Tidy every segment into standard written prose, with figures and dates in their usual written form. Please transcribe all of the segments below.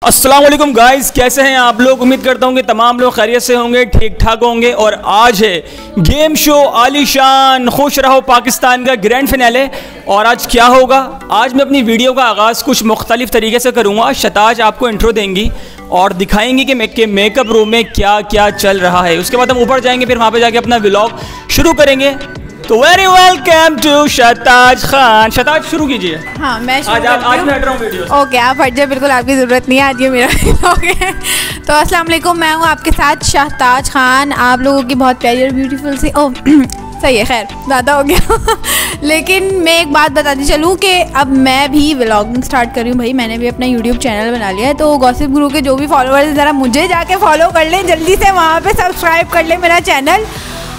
अस्सलाम वालेकुम गाइस, कैसे हैं आप लोग। उम्मीद करता हूँ कि तमाम लोग खैरियत से होंगे, ठीक ठाक होंगे। और आज है गेम शो आलीशान खुश रहो पाकिस्तान का ग्रैंड फिनाले। और आज क्या होगा, आज मैं अपनी वीडियो का आगाज़ कुछ मुख्तलिफ तरीके से करूँगा। शहताज आपको इंट्रो देंगी और दिखाएंगी कि मेकअप रूम में क्या क्या चल रहा है। उसके बाद हम ऊपर जाएंगे, फिर वहाँ पर जाके अपना व्लॉग शुरू करेंगे। तो very welcome to Shahtaj Khan. Shahtaj शुरू कीजिए। हाँ, मैं आज मैं हट रहा हूँ वीडियो से। ओके, आप हट जाए, बिल्कुल आपकी ज़रूरत नहीं है, आज ये मेरा व्लॉग है। तो अस्सलाम वालेकुम, मैं हूँ आपके साथ शहताज खान। आप लोगों की बहुत प्यारी और ब्यूटीफुल सी सही है, खैर ज़्यादा हो गया। लेकिन मैं एक बात बताती चलूँ कि अब मैं भी व्लॉगिंग स्टार्ट कर रही हूँ। भाई मैंने भी अपना यूट्यूब चैनल बना लिया है, तो गॉसिप गुरु के जो भी फॉलोअर्स ज़रा मुझे जाके फॉलो कर लें जल्दी से, वहाँ पर सब्सक्राइब कर लें मेरा चैनल।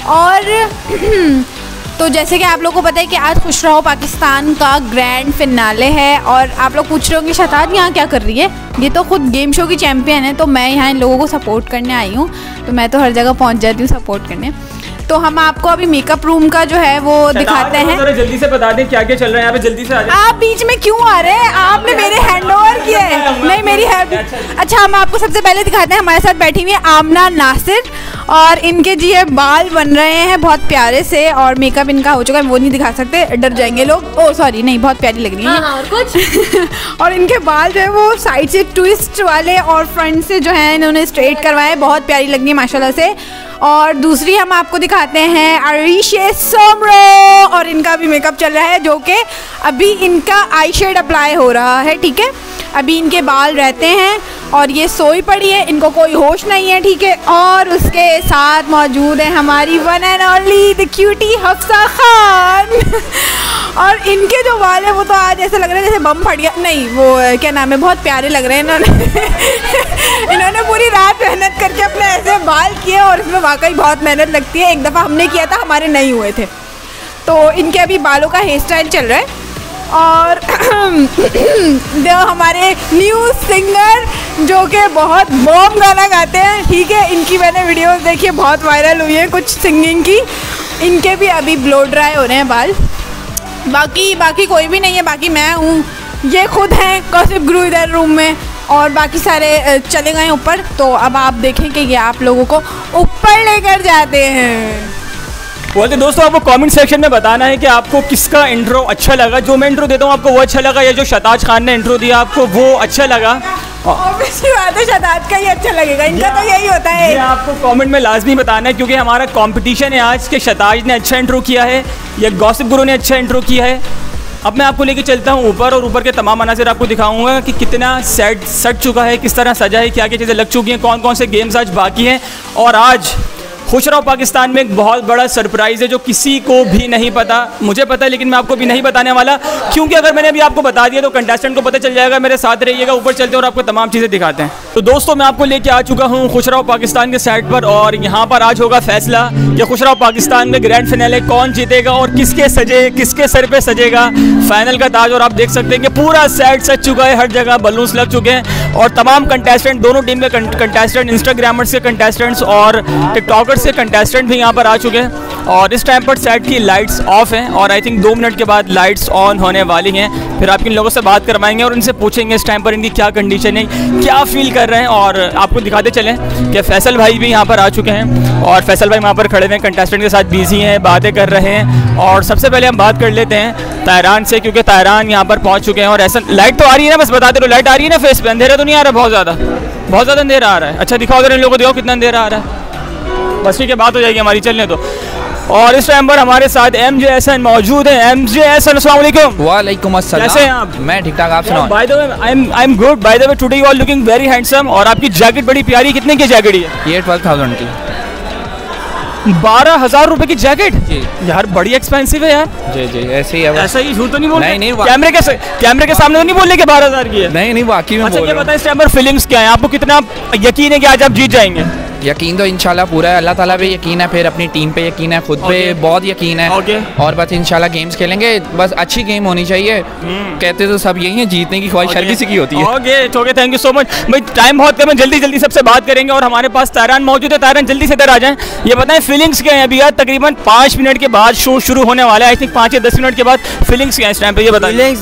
और तो जैसे कि आप लोगों को पता है कि आज खुश रहो पाकिस्तान का ग्रैंड फिनाले है। और आप लोग पूछ रहे होंगे शहताज यहाँ क्या कर रही है, ये तो खुद गेम शो की चैम्पियन है। तो मैं यहाँ इन लोगों को सपोर्ट करने आई हूँ, तो मैं तो हर जगह पहुँच जाती हूँ सपोर्ट करने। तो हम आपको अभी मेकअप रूम का जो है वो दिखाते हैं। जल्दी से बता दें क्या क्या चल रहा है यहाँ पे, जल्दी से आ जाए। आप बीच में क्यों आ रहे हैं, आपने मेरे हैंडओवर किया है। नहीं, मेरी है। अच्छा, हम आपको सबसे पहले दिखाते हैं, हमारे साथ बैठी हुई है आमना नासिर। और इनके जी ये बाल बन रहे हैं बहुत प्यारे से, और मेकअप इनका हो चुका है, वो नहीं दिखा सकते, डर जाएंगे लोग। ओ सॉरी, नहीं, बहुत प्यारी लग रही है। और कुछ और इनके बाल जो है वो साइड से ट्विस्ट वाले और फ्रंट से जो है इन्होंने स्ट्रेट करवाए, बहुत प्यारी लग रही है माशाल्लाह से। और दूसरी हम आपको दिखाते हैं आरिफ सोमरो, और इनका भी मेकअप चल रहा है, जो कि अभी इनका आई शेड अप्लाई हो रहा है। ठीक है, अभी इनके बाल रहते हैं और ये सोई पड़ी है, इनको कोई होश नहीं है। ठीक है, और उसके साथ मौजूद है हमारी one and only the cutie Hafsa Khan. और इनके जो बाल है वो तो आज ऐसे लग रहे हैं जैसे बम फट गया। नहीं, वो क्या नाम है, बहुत प्यारे लग रहे हैं। इन्होंने पूरी रात मेहनत करके अपने ऐसे बाल किए, और इसमें वाकई बहुत मेहनत लगती है। एक दफ़ा हमने किया था, हमारे नहीं हुए थे। तो इनके अभी बालों का हेयर स्टाइल चल रहा है। और जो हमारे न्यू सिंगर जो कि बहुत बॉम गाना गाते हैं, ठीक है, इनकी मैंने वीडियोस देखी, बहुत वायरल हुई है कुछ सिंगिंग की। इनके भी अभी ब्लो ड्राई हो रहे हैं बाल। बाकी कोई भी नहीं है, बाकी मैं हूँ, ये खुद हैं गॉसिप गुरु इधर रूम में, और बाकी सारे चले गए ऊपर। तो अब आप देखें कि ये आप लोगों को ऊपर लेकर जाते हैं। बोलते दोस्तों, आपको कमेंट सेक्शन में बताना है कि आपको किसका इंट्रो अच्छा लगा। जो मैं इंट्रो देता हूँ आपको वो अच्छा लगा, या जो शहताज खान ने इंट्रो दिया आपको वो अच्छा लगा। ऑब्वियसली बात है, शहताज का ही अच्छा लगेगा, इनका तो यही होता है। ये आपको कमेंट में लाजमी बताना है, क्योंकि हमारा कंपटीशन है आज के शहताज ने अच्छा इंट्रो किया है या गॉसिप गुरु ने अच्छा इंट्रो किया है। अब मैं आपको लेके चलता हूँ ऊपर, और ऊपर के तमाम मनासिर आपको दिखाऊंगा कि कितना सेट सज चुका है, किस तरह सजा है, क्या क्या चीज़ें लग चुकी हैं, कौन कौन से गेम्स आज बाकी हैं। और आज खुश रहो पाकिस्तान में एक बहुत बड़ा सरप्राइज़ है जो किसी को भी नहीं पता। मुझे पता है, लेकिन मैं आपको भी नहीं बताने वाला, क्योंकि अगर मैंने अभी आपको बता दिया तो कंटेस्टेंट को पता चल जाएगा। मेरे साथ रहिएगा, ऊपर चलते हैं और आपको तमाम चीज़ें दिखाते हैं। तो दोस्तों, मैं आपको लेके आ चुका हूँ खुश रहो पाकिस्तान के सेट पर, और यहाँ पर आज होगा फैसला कि खुश रहो पाकिस्तान में ग्रैंड फिनाले कौन जीतेगा और किसके सर पर सजेगा फाइनल का ताज। और आप देख सकते हैं कि पूरा सेट सज चुका है, हर जगह बलून्स लग चुके हैं, और तमाम कंटेस्टेंट, दोनों टीम के कंटेस्टेंट, इंस्टाग्रामर्स के कंटेस्टेंट्स और टिकटॉकर्स के कंटेस्टेंट भी यहाँ पर आ चुके हैं। और इस टाइम पर सेट की लाइट्स ऑफ हैं, और आई थिंक 2 मिनट के बाद लाइट्स ऑन होने वाली हैं। फिर आप इन लोगों से बात करवाएंगे और इनसे पूछेंगे इस टाइम पर इनकी क्या कंडीशन है, क्या फील कर रहे हैं। और आपको दिखाते चलें कि फैसल भाई भी यहाँ पर आ चुके हैं, और फैसल भाई वहाँ पर खड़े हुए कंटेस्टेंट के साथ बिजी हैं, बातें कर रहे हैं। और सबसे पहले हम बात कर लेते हैं तायरान से, क्योंकि तायरान यहाँ पर पहुँच चुके हैं। और ऐसा लाइट तो आ रही है ना, बस बता दे रहे, लाइट आ रही है ना फेस पे, अंधेरा तो नहीं आ रहा, बहुत ज़्यादा अंधेरा आ रहा है। अच्छा दिखाओ, अगर इन लोगों को दिखाओ कितना अंधेरा आ रहा है, बस ठीक है, बात हो जाएगी हमारी, चलने तो। और इस टाइम पर हमारे साथ MJ मौजूद है। MJ, अस्सलाम वालेकुम। वालेकुम अस्सलाम। कैसे हैं आप? मैं ठीक ठाक, आप सुनाओ। By the way I am good. By the way today you are looking very handsome, और आपकी जैकेट बड़ी प्यारी। कितने की जैकेट है ये? 12,000 की। 12,000 रुपए की जैकेट? जी यार बड़ी एक्सपेंसिव है यार। जी ऐसे ही है। ऐसा ही झूठ तो नहीं बोल रहे? नहीं, कैमरे के सामने तो नहीं बोल रहे कि 12,000 की है? नहीं, वाकई में। अच्छा ये बताएं, इस टाइम पर फीलिंग्स क्या है, आपको कितना यकीन है कि आज आप जीत जाएंगे? यकीन तो इंशाल्लाह पूरा है, अल्लाह ताला पे यकीन है, फिर अपनी टीम पे यकीन है, खुद पे बहुत यकीन है। और बस इंशाल्लाह गेम्स खेलेंगे, बस अच्छी गेम होनी चाहिए। कहते तो सब यही है, जीतने की ख्वाहिश हर किसी की होती है। Okay, thank you so much भाई। टाइम बहुत कम है, जल्दी सबसे बात करेंगे। और हमारे पास तायरान मौजूद है। तायरान जल्दी से इधर आ जाएं। ये बताएं फीलिंग्स क्या है अभी? यार तकरीबन 5 मिनट के बाद शो शुरू होने वाला है। आई थिंक 5 या 10 मिनट के बाद फीलिंग्स क्या है इस टाइम पे, ये बताएं।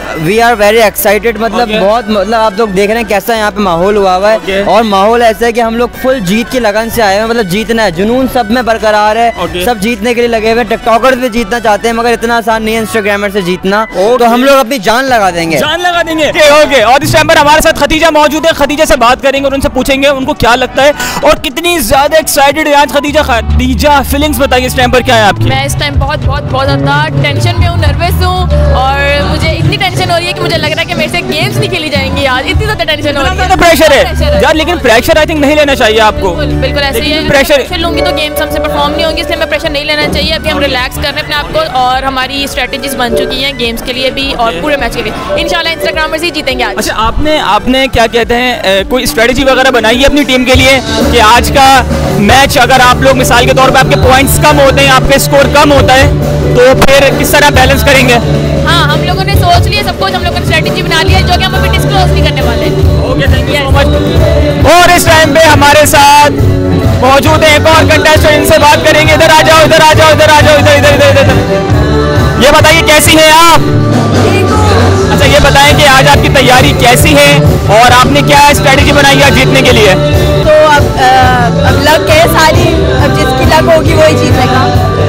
वी आर वेरी एक्साइटेड, मतलब बहुत, मतलब आप लोग देख रहे हैं कैसा यहाँ पे माहौल हुआ हुआ है। और माहौल ऐसा है कि हम लोग फुल जीत की लगन से आए हैं, मतलब जीतना है, जुनून सब में बरकरार है, सब जीतने के लिए लगे हुए। टिकटॉकर्स भी जीतना चाहते हैं मगर इतना आसान नहीं है इंस्टाग्रामर से जीतना, तो हम लोग अपनी जान लगा देंगे, जान लगा देंगे। ओके, और इस टाइम पर हमारे साथ खदीजा मौजूद है, खदीजा से बात करेंगे और उनसे पूछेंगे उनको क्या लगता है और कितनी ज्यादा एक्साइटेड है आज खदीजा। खदीजा फीलिंग्स बताइए इस टाइम पर क्या है आपकी? मैं इस टाइम बहुत ज़्यादा टेंशन में हूँ, नर्वस हूँ और मुझे इतनी टेंशन हो रही है कि मुझे लग रहा है कि मेरे से गेम्स नहीं खेली जाएंगी यार, इतनी ज़्यादा टेंशन हो रही है। प्रेशर है यार, लेकिन प्रेशर आई थिंक नहीं लेना चाहिए आपको। बिल्कुल ऐसे ही है, प्रेशर लूँगी तो गेम्स हमसे परफॉर्म नहीं होंगी, इसलिए मैं प्रेशर नहीं लेना चाहिए। अभी हम रिलैक्स कर रहे हैं अपने आप को और हमारी स्ट्रेटेजीज बन चुकी हैं गेम्स के लिए भी और पूरे मैच के लिए। इंशाल्लाह इंस्टाग्रामर्स ही जीतेंगे आज। अच्छा, आपने क्या कहते हैं कोई स्ट्रेटेजी वगैरह बनाई है अपनी टीम के लिए कि आज का मैच अगर आप लोग मिसाल के तौर पे आपके पॉइंट्स कम होते हैं, आपके स्कोर कम होता है, तो फिर किस तरह बैलेंस करेंगे? हाँ, हम लोगों ने सोच लिया सब कुछ, हम लोगों ने स्ट्रेटेजी बना लिया जो कि हम अभी डिस्क्लोज नहीं करने वाले। Okay, thank you so much. और इस टाइम पे हमारे साथ मौजूद है एक और कंटेस्टेंट, इनसे बात करेंगे। इधर आ जाओ, इधर आ जाओ, इधर आ जाओ, इधर इधर इधर इधर। ये बताइए कैसी हैं आप? अच्छा, ये बताएं कि आज आपकी तैयारी कैसी है और आपने क्या स्ट्रेटेजी बनाई है जीतने के लिए? तो अब लक है सारी, अब जिसकी लक होगी वही जीतेगा।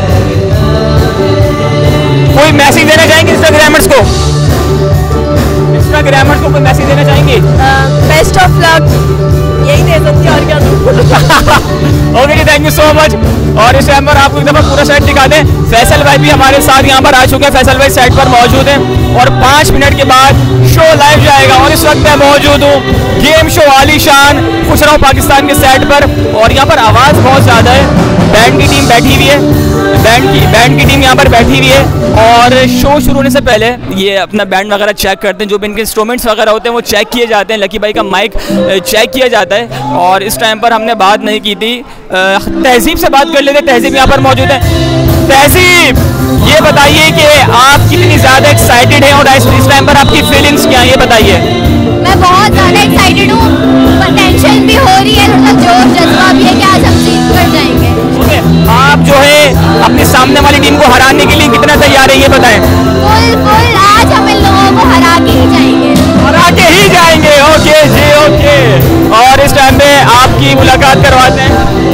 कोई मैसेज देना चाहेंगे इंस्टाग्रामर्स को? इंस्टाग्रामर्स को कोई मैसेज देना चाहेंगे? बेस्ट ऑफ लक, यही दे सकती है और क्या दूँ। Okay ji, thank you so much. और इस टाइम पर आपको एक दफ़ा पूरा सेट दिखा दें। फैसल भाई भी हमारे साथ यहाँ पर आ चुके हैं, फैसल भाई सेट पर मौजूद हैं और 5 मिनट के बाद शो लाइव जाएगा। और इस वक्त मैं मौजूद हूँ गेम शो आलीशान खुश रहो पाकिस्तान के सेट पर और यहाँ पर आवाज़ बहुत ज़्यादा है। बैंड की टीम बैठी हुई है, बैंड की टीम यहाँ पर बैठी हुई है और शो शुरू होने से पहले ये अपना बैंड वगैरह चेक करते हैं, जो भी इनके इंस्ट्रूमेंट्स वगैरह होते हैं वो चेक किए जाते हैं। लकी भाई का माइक चेक किया जाता है और इस टाइम पर हमने बात नहीं की थी। तहजीब से बात कर लेते, तहजीब यहाँ पर मौजूद है। तहजीब, ये बताइए कि आप कितनी ज़्यादा एक्साइटेड हैं और इस टाइम पर आपकी फीलिंग्स क्या हैं, ये बताइए। मैं बहुत ज़्यादा एक्साइटेड हूँ, पर टेंशन भी हो रही है, मतलब जोश जज्बा भी है कि आज हम जीत कर जाएंगे। आप जो है अपने सामने वाली टीम को हराने के लिए कितना तैयार है, ये बताएं। फुल आज हम इन लोगों को हरा के ही जाएंगे, हरा के ही जाएंगे। ओके जी, ओके। और इस टाइम पे आपकी मुलाकात करवाते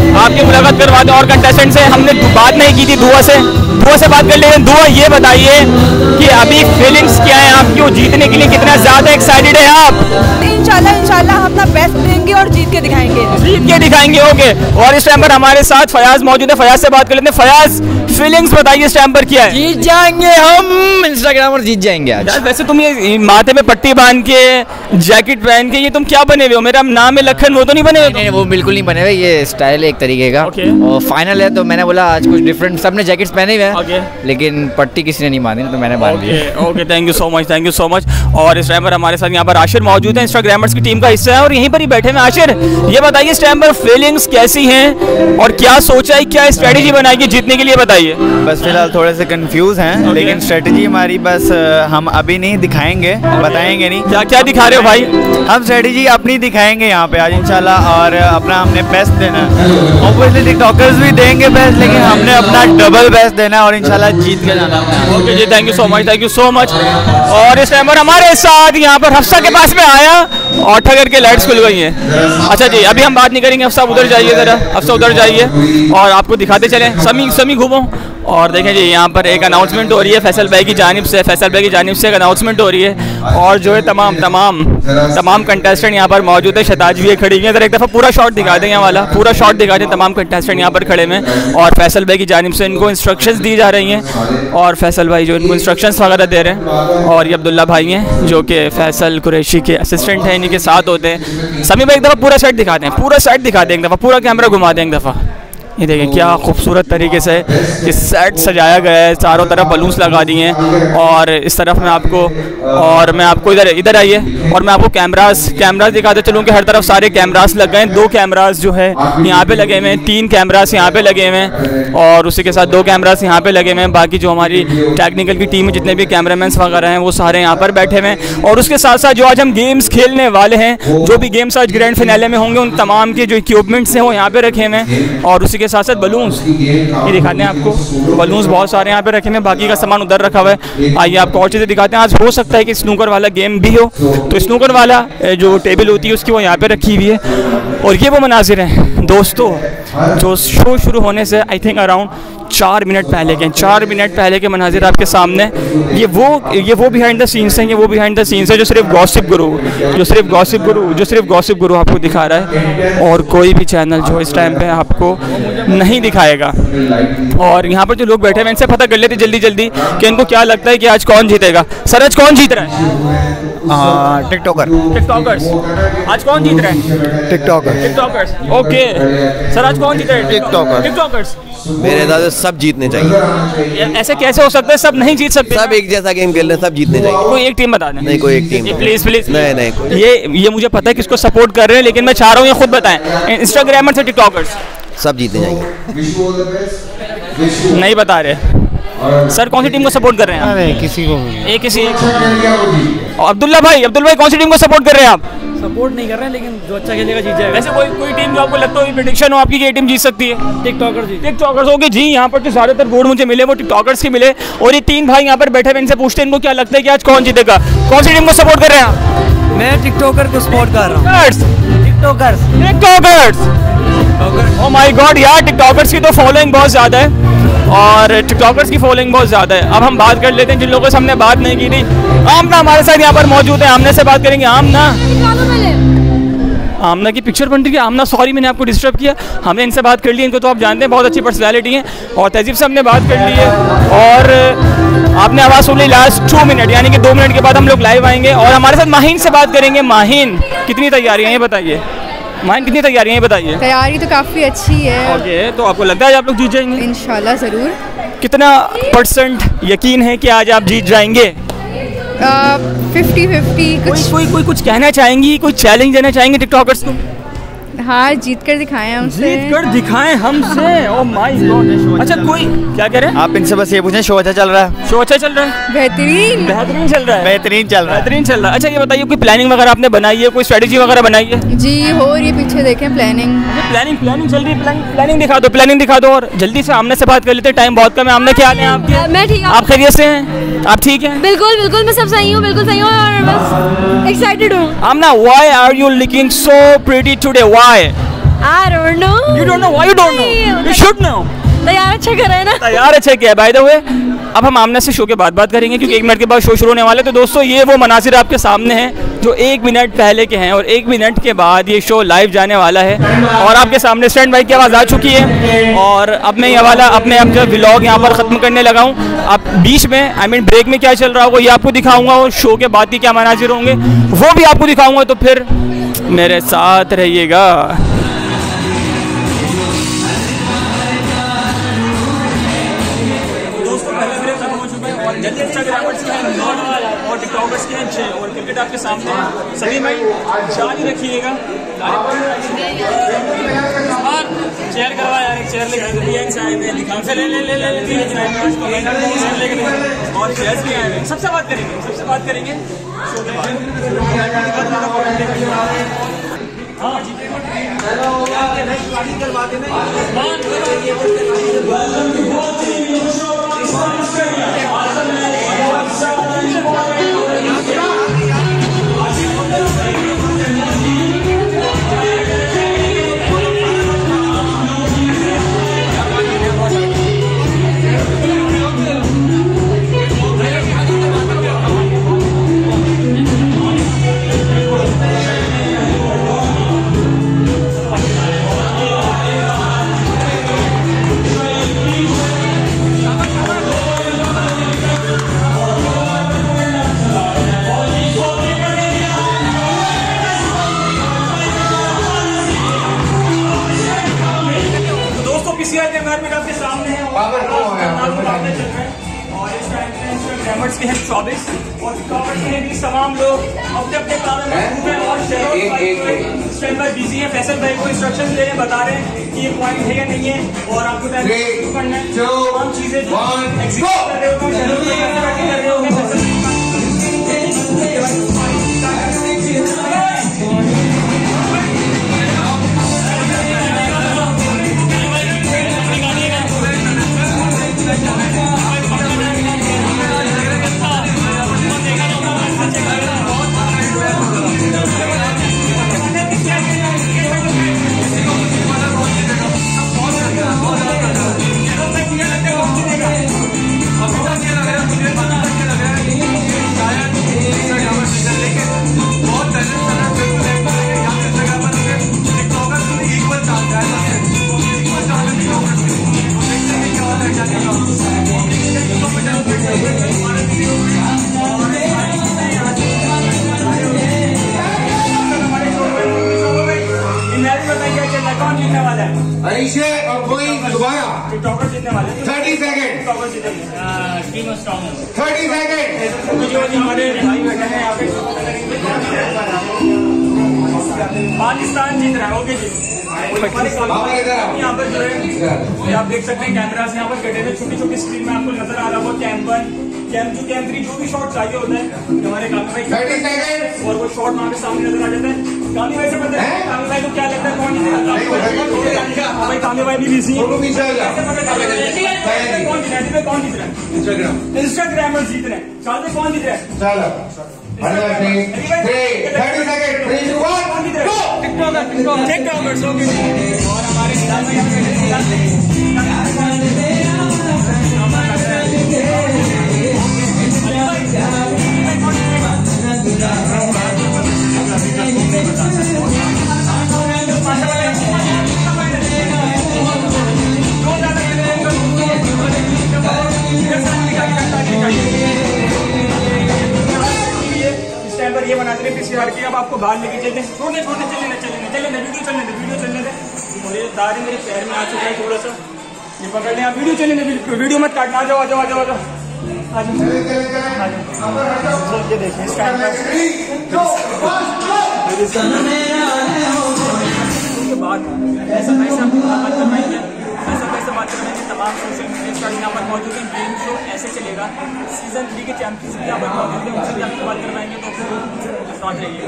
हैं और कंटेस्टेंट से हमने बात नहीं की थी, दुआ से बात कर लेंगे। दुआ, ये बताइए कि अभी फीलिंग्स क्या है आपकी, वो जीतने के लिए कितना ज़्यादा एक्साइटेड है आप? इंशाल्लाह हम अपना बेस्ट देंगे और जीत के दिखाएंगे। ओके। और इस टाइम पर हमारे साथ फयाज मौजूद है, फयाज से बात कर लेते हैं। फयाज, फीलिंग्स बताइए इस टाइम पर क्या है? जीत जाएंगे हम, इंस्टाग्रामर जीत जाएंगे आज। यार वैसे तुम ये माथे में पट्टी बांध के जैकेट पहन के ये तुम क्या बने हुए हो? मेरा नाम है लखन, वो तो नहीं बने हुए? नहीं, वो बिल्कुल नहीं बने हुए, ये स्टाइल है एक तरीके का। और फाइनल है तो मैंने बोला आज कुछ डिफरेंट, सबने जैकेट्स पहने हुए हैं लेकिन पट्टी किसी ने नहीं बांधी तो मैंने बांध दी। Okay, thank you so much. और इस टाइम पर हमारे साथ यहाँ पर आशिर मौजूद है, इंस्टाग्रामर्स की टीम का हिस्सा है और यहीं पर ही बैठे हैं। आशिर, ये बताइए इस टाइम पर फीलिंग्स कैसी हैं और क्या सोचा है, क्या स्ट्रेटेजी बनाएगी जीतने के लिए, बताइए। बस फिलहाल थोड़े से कंफ्यूज हैं लेकिन स्ट्रेटजी हमारी बस हम अभी नहीं दिखाएंगे, बताएंगे नहीं। क्या दिखा रहे हो भाई? हम स्ट्रेटजी अपनी दिखाएंगे यहाँ पे आज इंशाल्लाह और अपना हमने बेस्ट देना है। ऑब्वियसली टिकटॉकर्स भी देंगे बेस्ट, लेकिन हमने अपना डबल बेस्ट देना है और इंशाल्लाह जीत के जाना है। Okay ji, thank you so much. और इस टाइम पर हमारे साथ यहाँ पर हफ्सा के पास में आया और ठगर के लाइट्स खुल गई हैं। अच्छा जी, अभी हम बात नहीं करेंगे, हफ्सा उधर जाइए ज़रा, हफ्सा उधर जाइए और आपको दिखाते चलें। समी घूमो और देखें जी, यहाँ पर एक अनाउंसमेंट हो रही है फैसल भाई की जानिब से एक अनाउंसमेंट हो रही है और जो है तमाम कंटेस्टेंट यहाँ पर मौजूद है। शहताज भी खड़ी है, एक दफ़ा पूरा शॉट दिखा दें, यहाँ वाला पूरा शॉट दिखा दें। तमाम कंटेस्टेंट यहाँ पर खड़े हैं और फैसल भाई की जानिब से इनको इंस्ट्रक्शंस दी जा रही हैं और फैसल भाई जो इनको इंस्ट्रक्शंस वगैरह दे रहे हैं। और ये अब्दुल्ला भाई हैं जो कि फैसल कुरैशी के असिस्टेंट हैं, इन्हीं के साथ होते हैं। समी भाई एक दफ़ा पूरा सेट दिखा दें, एक दफ़ा पूरा कैमरा घुमा दें एक दफ़ा। ये देखें क्या खूबसूरत तरीके से ये सेट सजाया गया है, चारों तरफ बलून्स लगा दिए हैं और इस तरफ मैं आपको इधर आइए और मैं आपको कैमरास दिखाते चलूँ कि हर तरफ सारे कैमरास लग गए हैं। 2 कैमरास जो है यहाँ पे लगे हुए हैं, 3 कैमरास यहाँ पे लगे हुए हैं और उसी के साथ 2 कैमरास यहाँ पे लगे हुए हैं। बाकी जो हमारी टेक्निकल की टीम है, जितने भी कैमरामैन्स वगैरह हैं वो सारे यहाँ पर बैठे हुए हैं। और उसके साथ साथ जो आज हम गेम्स खेलने वाले हैं, जो भी गेम्स आज ग्रैंड फिनाले में होंगे, उन तमाम के जो इक्विपमेंट्स हैं वो यहाँ पे रखे हुए हैं और उसी के साथ साथ बलून्स ये दिखाते हैं आपको। बलून्स बहुत सारे यहाँ पे रखे हैं, बाकी का सामान उधर रखा हुआ है। आइए आपको और चीज़ें दिखाते हैं। आज हो सकता है कि स्नूकर वाला गेम भी हो, तो स्नूकर वाला जो टेबल होती है उसकी वो यहाँ पे रखी हुई है। और ये वो मनाजिर हैं दोस्तों जो शो शुरू होने से आई थिंक अराउंड 4 मिनट पहले के 4 मिनट पहले के मनाजिर आपके सामने। ये वो बिहाइंड द सीन्स हैं, ये वो बिहाइंड द सीन्स है जो सिर्फ गॉसिप गुरु आपको दिखा रहा है, और कोई भी चैनल जो इस टाइम पे आपको नहीं दिखाएगा। और यहाँ पर जो लोग बैठे हैं इनसे पता कर लेते जल्दी जल्दी कि इनको क्या लगता है कि आज कौन जीतेगा। सर आज कौन जीत रहा है? टिकटॉकर्स। आज कौन जीत रहा है? टिकटॉकर्स। ओके सर आज कौन जीत रहा है? टिकटॉकर्स। मेरे हिसाब से सब जीतने चाहिए। ऐसे कैसे हो सकता है? सब नहीं जीत सकते। सब एक जैसा गेम खेल रहे हैं, सब जीतने चाहिए। कोई एक टीम बता दें। नहीं कोई एक टीम। प्लीज नहीं ये मुझे पता है किसको सपोर्ट कर रहे हैं, लेकिन मैं चाह रहा हूँ ये खुद बताएं। इंस्टाग्रामर से टिकटॉकर्स सब जीतने चाहिए। नहीं बता रहे सर कौन सी टीम को सपोर्ट कर रहे हैं? अरे किसी को और अब्दुल्ला भाई कौन सी टीम को सपोर्ट कर रहे हैं आप? सपोर्ट नहीं कर रहे हैं, लेकिन जो अच्छा खेलेगा जीत जाएगा। वैसे कोई टीम जो आपको लगता है प्रेडिक्शन हो आपकी कि ये टीम जीत सकती है? टिकटॉकर्स होगी जी। यहाँ पर जो ज़्यादातर वोट मुझे मिले वो टिकटॉकर्स के मिले। और ये 3 भाई यहाँ पर बैठे हुए, इनसे पूछते हैं इनको क्या लगता है कि आज कौन जीतेगा। कौन सी टीम को सपोर्ट कर रहे हैं आप? मैं टिकटॉकर को सपोर्ट कर रहा हूँ। टिकटॉकर्स। ओह माय गॉड यार, टिकटॉकर्स की तो फॉलोइंग बहुत ज़्यादा है और टिकटॉकर्स की फॉलोइंग बहुत ज़्यादा है। अब हम बात कर लेते हैं जिन लोगों से हमने बात नहीं की थी। आमना हमारे साथ यहाँ पर मौजूद है, आमना से बात करेंगे। आमना की पिक्चर बन रही है। आमना सॉरी मैंने आपको डिस्टर्ब किया। हमने इनसे बात कर ली, इनको तो आप जानते हैं बहुत अच्छी पर्सनैलिटी है। और तहजीब से हमने बात कर ली है और आपने आवाज़ सुन ली लास्ट 2 मिनट, यानी कि 2 मिनट के बाद हम लोग लाइव आएंगे। और हमारे साथ माहीन से बात करेंगे। माहीन कितनी तैयारियाँ ये बताइए। माहीन कितनी तैयारियाँ ये बताइए। तैयारी तो काफ़ी अच्छी है। ओके तो आपको लगता है आप लोग जीत जाएंगे? इंशाल्लाह ज़रूर। कितना % यकीन है कि आज आप जीत जाएंगे? 50-50। कोई कुछ कहना चाहेंगी, कोई चैलेंज देना चाहेंगे टिकटॉकर्स को? हाँ जीत कर दिखाएं हमसे। Oh my god. अच्छा कोई क्या कह रहे हैं? आप इनसे बस ये पूछें शो अच्छा चल रहा है? शो अच्छा चल रहा है? बेहतरीन चल रहा है। बेहतरीन चल रहा है। अच्छा ये बताइए कोई प्लानिंग वगैरह आपने बनाई है, कोई स्ट्रेटेजी वगैरह बनाई है? जी हो रही है, पीछे देखें प्लानिंग चल रही है। प्लानिंग दिखा दो और जल्दी से आमने से बात कर लेते हैं, टाइम बहुत कम है। आमने क्या हाल है आपके? मैं ठीक हूँ। आप खैरियत से हैं? आप ठीक हैं? बिल्कुल मैं सब सही हूँ, बिल्कुल सही हूँ और बस एक्साइटेड हूँ। Aamna why are you looking so pretty today? Why? I don't know. You don't know? Why you don't know? You should know. तैयार अच्छा कर रहे हैं ना? तैयार अच्छा किया है बाय द वे। अब हम आमना से शो के बाद बात करेंगे क्योंकि 1 मिनट के बाद शो शुरू होने वाला है। तो दोस्तों ये वो मनासिर आपके सामने हैं जो 1 मिनट पहले के हैं और 1 मिनट के बाद ये शो लाइव जाने वाला है। और आपके सामने स्टैंड बाई की आवाज़ आ चुकी है और अब मैं ये वाला अपने अब जो व्लॉग यहाँ पर ख़त्म करने लगा हूँ। अब बीच में ब्रेक में क्या चल रहा होगा ये आपको दिखाऊँगा और शो के बाद ही क्या मनासिर होंगे वो भी आपको दिखाऊँगा। तो फिर मेरे साथ रहिएगा। और टिकटॉकर्स के हैं और क्रिकेट आपके सामने सभी भाई जान ही रखिएगा। चेयर करवा यार, एक चेयर और चेयर्स भी आए हैं। सबसे बात करेंगे के हैं 24 और टिकटॉकर्स के हैं 20 तमाम लोग अपने काम में मसरूफ हैं और शहरोज भाई स्टैंड बाय बिजी हैं। फैसल भाई को इंस्ट्रक्शंस दे रहे हैं, बता रहे हैं कि ये पॉइंट है या नहीं है और आपको टाइम करना है। तमाम चीजें एग्जीक्यूट कर रहे होते हैं, शहरोज भाई कर रहे होंगे। कौन जीतने वाला है? अरीशे और कोई दोबारा टिकटॉकर जीतने वाले 30 सेकंड। 30 सेकंड। हमारे भाई बैठे हैं यहाँ पे। पाकिस्तान जीत रहा है। ओके जी। यहाँ पर जो है आप देख सकते हैं कैमरास यहाँ पर कटे हुए, छोटी छोटी स्क्रीन में आपको नजर आ रहा होगा कैम 1, कैम 2, कैम 3 जो भी शॉट चाहिए होता है हमारे कामी भाई 30 सेकंड। और वो शॉट वहाँ पे सामने नजर आ जाता है। कामी भाई से पता है कामी भाई को क्या लगता है कौन जीतेगा? भाई कामी भाई भी बिजी है। कौन जीत रहा है? इंस्टाग्रामर जीत रहे हैं। शाहज़ेब कौन जीत रहा है? चलो 30 सेकंड। 3 2 1 गो। TikTokers okay. और हमारे ये बनाते हैं पिछले हट के अब आपको बाहर लेके चलते हैं। छोड़ने चलने वीडियो चलने दे। और ये तारे मेरे पैर में आ चुका है थोड़ा सा, ये पकड़ लें आप। वीडियो चलने दे, वीडियो मत काटना। आ जाओ। ये देखिए इसका बाद ऐसा बात करवाएंगे। तमाम सोशल मीडिया यहाँ पर मौजूद है। गेम शो ऐसे चलेगा। सीजन 3 के चैंपियंस भी यहाँ पर मौजूद है, उनसे भी आपको बात करवाएंगे। तो फिर साथ रहिए।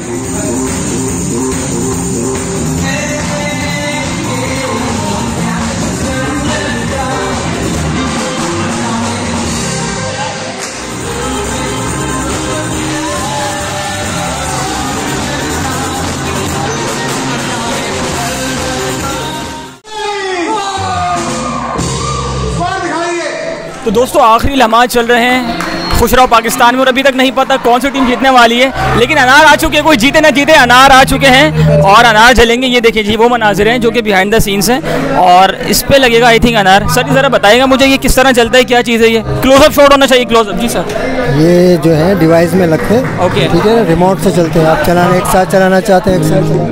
तो दोस्तों आखिरी लम्हा चल रहे हैं खुश रहो पाकिस्तान में, और अभी तक नहीं पता कौन सी टीम जीतने वाली है, लेकिन अनार आ चुके हैं। कोई जीते ना जीते अनार आ चुके हैं और अनार जलेंगे। ये देखिए जी वो मनाजिर हैं जो कि बिहाइंड द सीन्स हैं, और इस पे लगेगा आई थिंक अनार। सर जी ज़रा बताइएगा मुझे ये किस तरह चलता है, क्या चीज़ है ये? क्लोजअप शॉट होना चाहिए। क्लोजअप जी सर। ये जो है डिवाइस में लगते हैं। ओके ठीक है, रिमोट से चलते हैं। आप चलाना एक साथ चलाना चाहते हैं, एक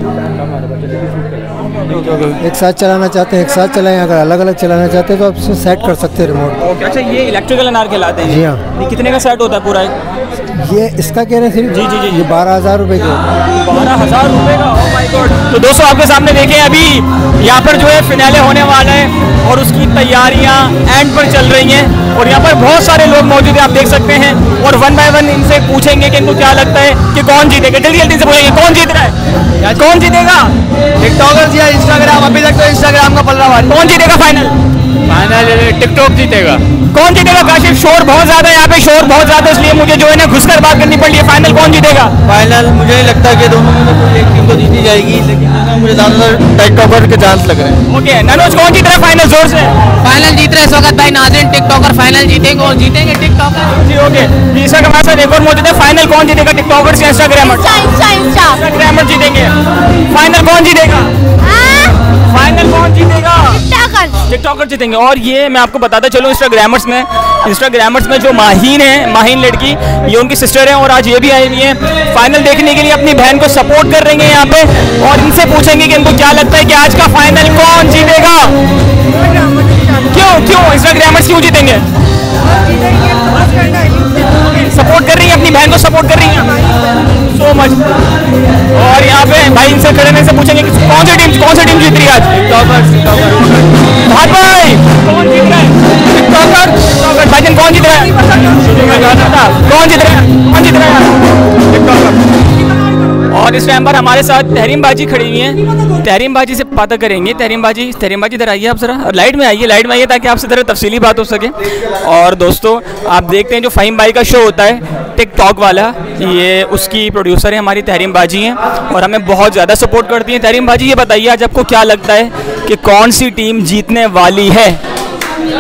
साथ चलाना चाहते हैं, एक साथ चलाएं। अगर अलग अलग चलाना चाहते हैं तो आप इसमें सेट कर सकते हैं रिमोट। ओके अच्छा, ये इलेक्ट्रिकल अनार कहलाते हैं? जी हाँ। ये कितने का सेट होता है पूरा? ये इसका कह रहे हैं सिर्फ? जी ये 12,000 रुपये का। 12,000 रुपये का? Oh my god. तो दोस्तों आपके सामने देखें अभी यहाँ पर जो है फिनाले होने वाला है और उसकी तैयारियाँ एंड पर चल रही हैं, और यहाँ पर बहुत सारे लोग मौजूद हैं, आप देख सकते हैं। और 1 बाय 1 इनसे पूछेंगे कि इनको क्या लगता है कि कौन जीतेगा। जल्दी जल्दी से पूछेंगे कौन जीत रहा है, कौन जीतेगा? टिकटॉकर्स या इंस्टाग्राम? अभी तक तो इंस्टाग्राम का पल्ला भारी। कौन जीतेगा फाइनल? टिकटॉक जीतेगा। कौन जीतेगा? काशिफ शोर बहुत ज्यादा है यहाँ पे, शोर बहुत ज्यादा, इसलिए मुझे जो है ना घुसकर बात करनी पड़ रही है। फाइनल कौन जीतेगा? फाइनल मुझे नहीं लगता कि दोनों में कोई एक टीम तो जीती जाएगी, लेकिन मुझे ज़्यादातर टिकटॉकर के चांस लग रहे हैं। ओके ननोज कौन जीत रहा है फाइनल? जोर से। फाइनल जीत रहे इस वक्त भाई नाज़रीन, टिकटॉकर फाइनल जीतेंगे और जीतेंगे टिकटॉकर। जी ओके जी। इसका हमारे साथ एक और मौजूद है। फाइनल कौन जीतेगा, टिकटॉकर या इंस्टाग्रामर? इंस्टाग्रामर जीतेंगे। फाइनल कौन जीतेगा? फाइनल कौन जीतेगा? टिकटॉकर जीतेंगे। और ये मैं आपको बताता चलूँ इंस्टाग्रामर्स में जो माहीन है, माहीन लड़की, ये उनकी सिस्टर है, और आज ये भी आई हुई है फाइनल देखने के लिए। अपनी बहन को सपोर्ट कर रही है यहाँ पे, और इनसे पूछेंगे कि इनको क्या लगता है कि आज का फाइनल कौन जीतेगा। क्यों इंस्टाग्रामर्स क्यों जीतेंगे? सपोर्ट कर रही है, अपनी बहन को सपोर्ट कर रही है सो मच। और यहाँ पे भाई इनसे खड़े से पूछेंगे कि कौन सी टीम जीत रही है आज? भाई कौन जीत रहा है? टिकटॉकर भाईजान कौन जीत रहा है? कौन जीत रहा है? टिकटॉकर। और इस टाइम पर हमारे साथ तहरीम बाजी खड़ी हुई हैं। तहरीम बाजी से पता करेंगे। तहरीम बाजी इधर आइए आप ज़रा, और लाइट में आइए ताकि आपसे ज़रा तफसीली बात हो सके। और दोस्तों आप देखते हैं जो फ़हीम भाई का शो होता है टिकटॉक वाला, ये उसकी प्रोड्यूसर है हमारी तहरीम बाजी हैं, और हमें बहुत ज़्यादा सपोर्ट करती हैं। तहरीम बाजी ये बताइए आज आपको क्या लगता है कि कौन सी टीम जीतने वाली है?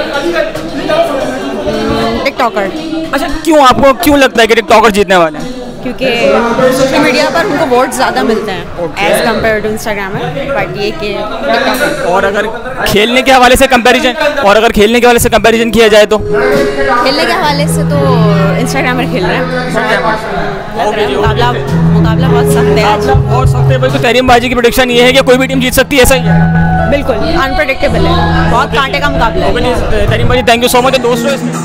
टिकटॉकर। अच्छा क्यों, आपको क्यों लगता है कि टिकटॉकर जीतने वाले हैं? क्योंकि सोशल मीडिया पर उनको वोट ज़्यादा मिलते हैं एज़ कम्पेयर टू इंस्टाग्राम है, बट ये कि और अगर खेलने के हवाले से कंपैरिजन किया जाए तो खेलने के हवाले से तो इंस्टाग्रामर खेल रहे हैं। मुकाबला बहुत सख्त है आज, बहुत सख्त है भाई। तो तहरीमबाजी की प्रेडिक्शन ये है कि कोई भी टीम जीत सकती है, ऐसा ही है? बिल्कुल अनप्रेडिक्टेबल है, बहुत कांटे का मुकाबला है। Tahreembaji thank you so much दोस्तों।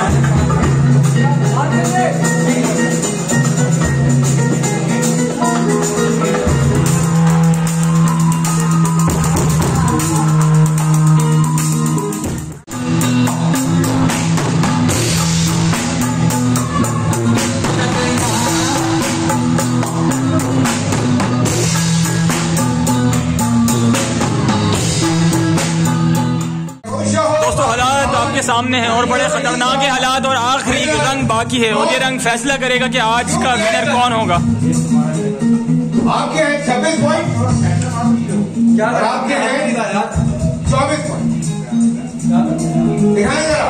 सामने हैं और बड़े खतरनाक हालात और आखिरी रंग बाकी है और ये रंग फैसला करेगा कि आज का विनर कौन होगा। आपके हैं 26 पॉइंट और आपके हैं 24 पॉइंट। दिखाएं जरा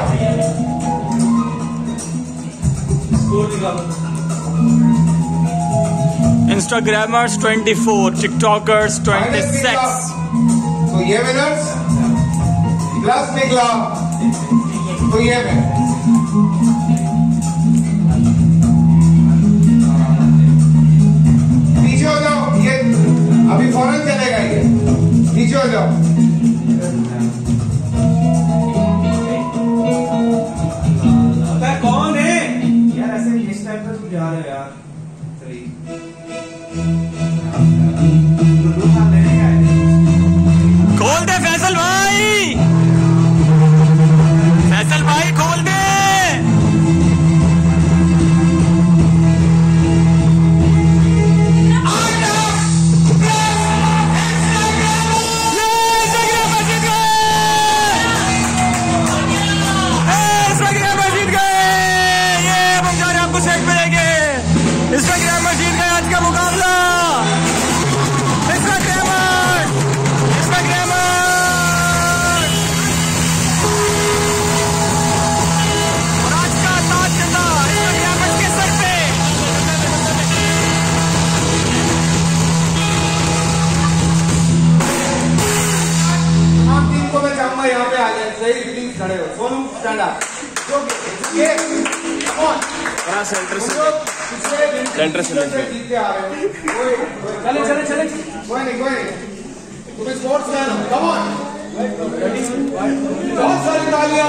इंस्टाग्रामर्स 24, टिकटॉकर्स 26। तो ये विनर्स प्लस निकला तो ये पीछे हो जाओ, ये अभी फौरन चलेगा, ये पीछे हो जाओ। कौन है यार ऐसे इस टाइम पे तुम जा रहे हो यार? खोल दे फैसल भाई, फैसल भाई खोल दे। यहाँ पे आ जाए, सही रीडिंग खड़े हो। Sonu stand up. ये सेंटर से जीतते आ रहे हो। चले कोई नहीं तुम्हें स्पोर्ट्स मैन हो, कम ऑन। बहुत सारी तालियां।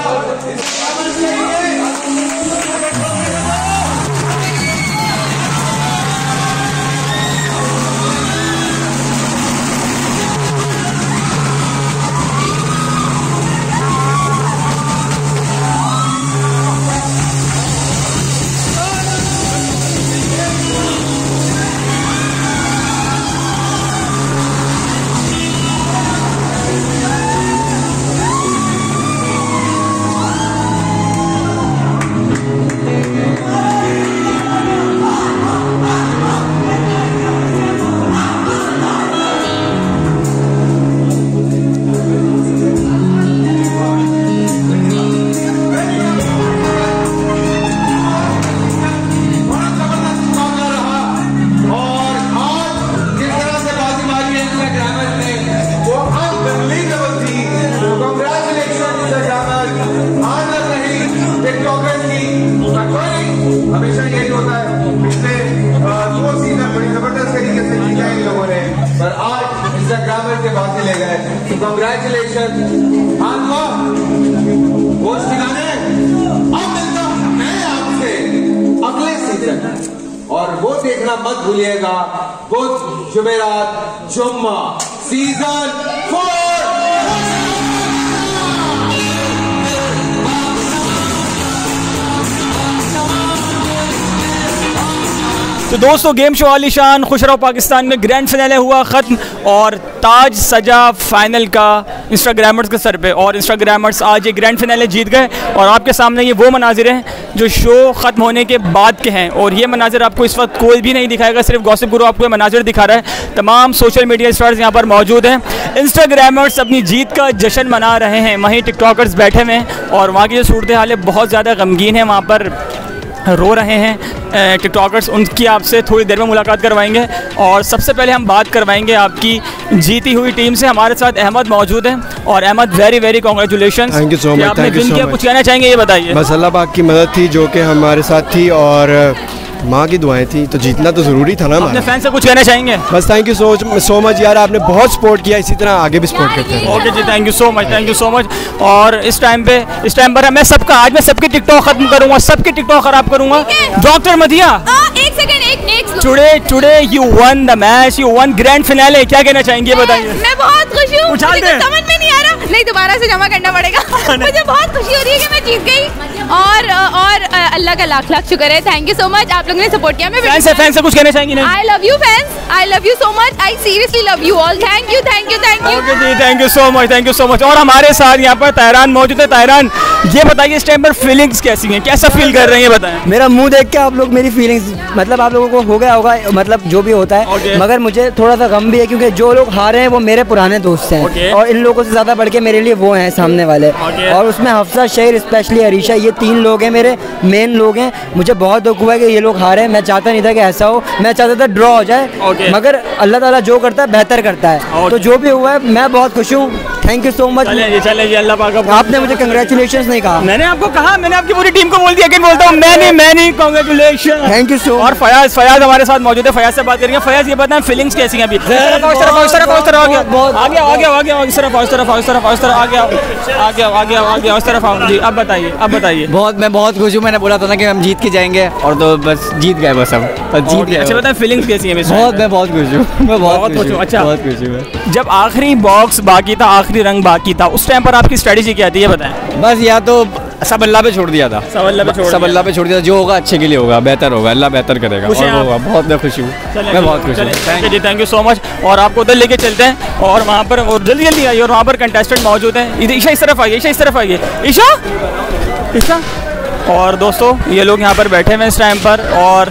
हमेशा यही होता है, पिछले 2 सीजन बड़ी जबरदस्त तरीके से जीता इन लोगों ने, पर आज इंस्टाग्रामर के बाद ले गए। तो कांग्रेचुलेशन। वो सिखाने अब मिलता हूं मैं आपसे अगले सीजन, और वो देखना मत भूलिएगा, बुध जुमेरात जुम्मा सीजन 4। तो दोस्तों गेम शो आलिशान खुश रहो पाकिस्तान में ग्रैंड फिनाले हुआ ख़त्म और ताज सजा फाइनल का इंस्टाग्रामर्स के सर पे, और इंस्टाग्रामर्स आज ये ग्रैंड फिनाले जीत गए। और आपके सामने ये वो मनाजिर हैं जो शो ख़त्म होने के बाद के हैं, और ये मनाजिर आपको इस वक्त कोई भी नहीं दिखाएगा, सिर्फ गॉसिप गुरु आपको ये मनाजिर दिखा रहा है। तमाम सोशल मीडिया स्टार्स यहाँ पर मौजूद हैं। इंस्टाग्रामर्स अपनी जीत का जश्न मना रहे हैं, वहीं टिकटॉकर्स बैठे हुए हैं और वहाँ की जो सूरत हाल है बहुत ज़्यादा गमगीन है। वहाँ पर रो रहे हैं टिकटॉकर्स, उनकी आपसे थोड़ी देर में मुलाकात करवाएंगे। और सबसे पहले हम बात करवाएंगे आपकी जीती हुई टीम से। हमारे साथ अहमद मौजूद हैं और Ahmad very very congratulation. Thank you so much, thank you so much. कुछ कहना चाहेंगे ये बताइए। बस अल्लाह पाक की मदद थी जो कि हमारे साथ थी और माँ की दुआएं थी, तो जीतना तो ज़रूरी था ना। अपने फैन से कुछ कहना चाहेंगे? बस थैंक यू सो मच यार, आपने बहुत सपोर्ट किया, इसी तरह आगे भी सपोर्ट करते हैं। Okay ji, thank you so much, thank you so much. और इस टाइम पर मैं सबका आज मैं सबके टिकटॉक खत्म करूंगा, सबके टिकटॉक खराब करूंगा। डॉक्टर मदिया, एक second, today you won the match, you won grand finale, क्या कहना चाहेंगे बताइए। मैं बहुत खुश हूँ, मुझे तो समझ में नहीं आ रहा, नहीं दोबारा से जमा करना पड़ेगा। मुझे बहुत खुशी हो रही है कि मैं जीत गई और अल्लाह का लाख लाख शुक्र है। थैंक यू सो मच, आप लोगों ने सपोर्ट किया। मैं फैन से कुछ कहना चाहेंगे? I love you fans, I love you so much, I seriously love you all. Thank you, thank you, thank you. Okay ji, thank you so much, thank you so much. और हमारे साथ यहाँ पर Tehran मौजूद है। Tehran, ये बताइए इस टाइम पर फीलिंग्स कैसी हैं, कैसा फील कर रहे हैं बताएं। मेरा मुंह देख के आप लोग मेरी फीलिंग्स, मतलब आप लोगों को हो गया होगा, मतलब जो भी होता है, मगर मुझे थोड़ा सा गम भी है क्योंकि जो लोग हारे हैं वो मेरे पुराने दोस्त हैं और इन लोगों से ज़्यादा बढ़ के मेरे लिए वो हैं सामने वाले। और उसमें हफ्सा, शेर, स्पेशली अरीशा, ये 3 लोग हैं मेरे मेन लोग हैं। मुझे बहुत दुख हुआ है कि ये लोग हारे। मैं चाहता नहीं था कि ऐसा हो, मैं चाहता था ड्रॉ हो जाए, मगर अल्लाह ताला जो करता है बेहतर करता है। तो जो भी हुआ है मैं बहुत खुश हूँ। Thank you so much. चलिए अल्लाह पाक। आपने मुझे कंग्रेचुलेशन नहीं कहा। मैंने आपको कहा, मैंने आपकी पूरी टीम को बोल दिया, बोलता हूँ मैंने कांग्रेचुलेशन। थैंक यू सो। और फयाज हमारे साथ मौजूद है, फयाज से बात करेंगे। फयाज, ये बताएं फीलिंग्स कैसी हैं अभी? अब बताइए। मैं बहुत खुश हूँ। मैंने बोला था ना कि हम जीत के जाएंगे और तो बस जीत गए, बस हम जीत गए। अच्छा बताएं फीलिंग्स कैसी हैं? मैं बहुत खुश हूँ, मैं बहुत खुश हूँ। अच्छा, बहुत खुश हूँ। जब आखिरी बॉक्स बाकी था, आखिरी रंग बाकी था, उस टाइम पर आपकी स्ट्रेटेजी क्या थी ये बताएं। बस या तो सब अल्लाह पे छोड़ दिया था, सब अल्लाह पे छोड़ दिया। जो होगा अच्छे के लिए होगा, बेहतर होगा, अल्लाह बेहतर करेगा और होगा। बहुत मैं खुश हूँ, मैं बहुत खुश हूँ। Thank you so much. और आपको उधर लेके चलते हैं और वहाँ पर जल्दी आइए। और वहाँ पर कंटेस्टेंट मौजूद हैं। ईशा इस तरफ आइए, ईशा। और दोस्तों ये लोग यहाँ पर बैठे हुए इस टाइम पर और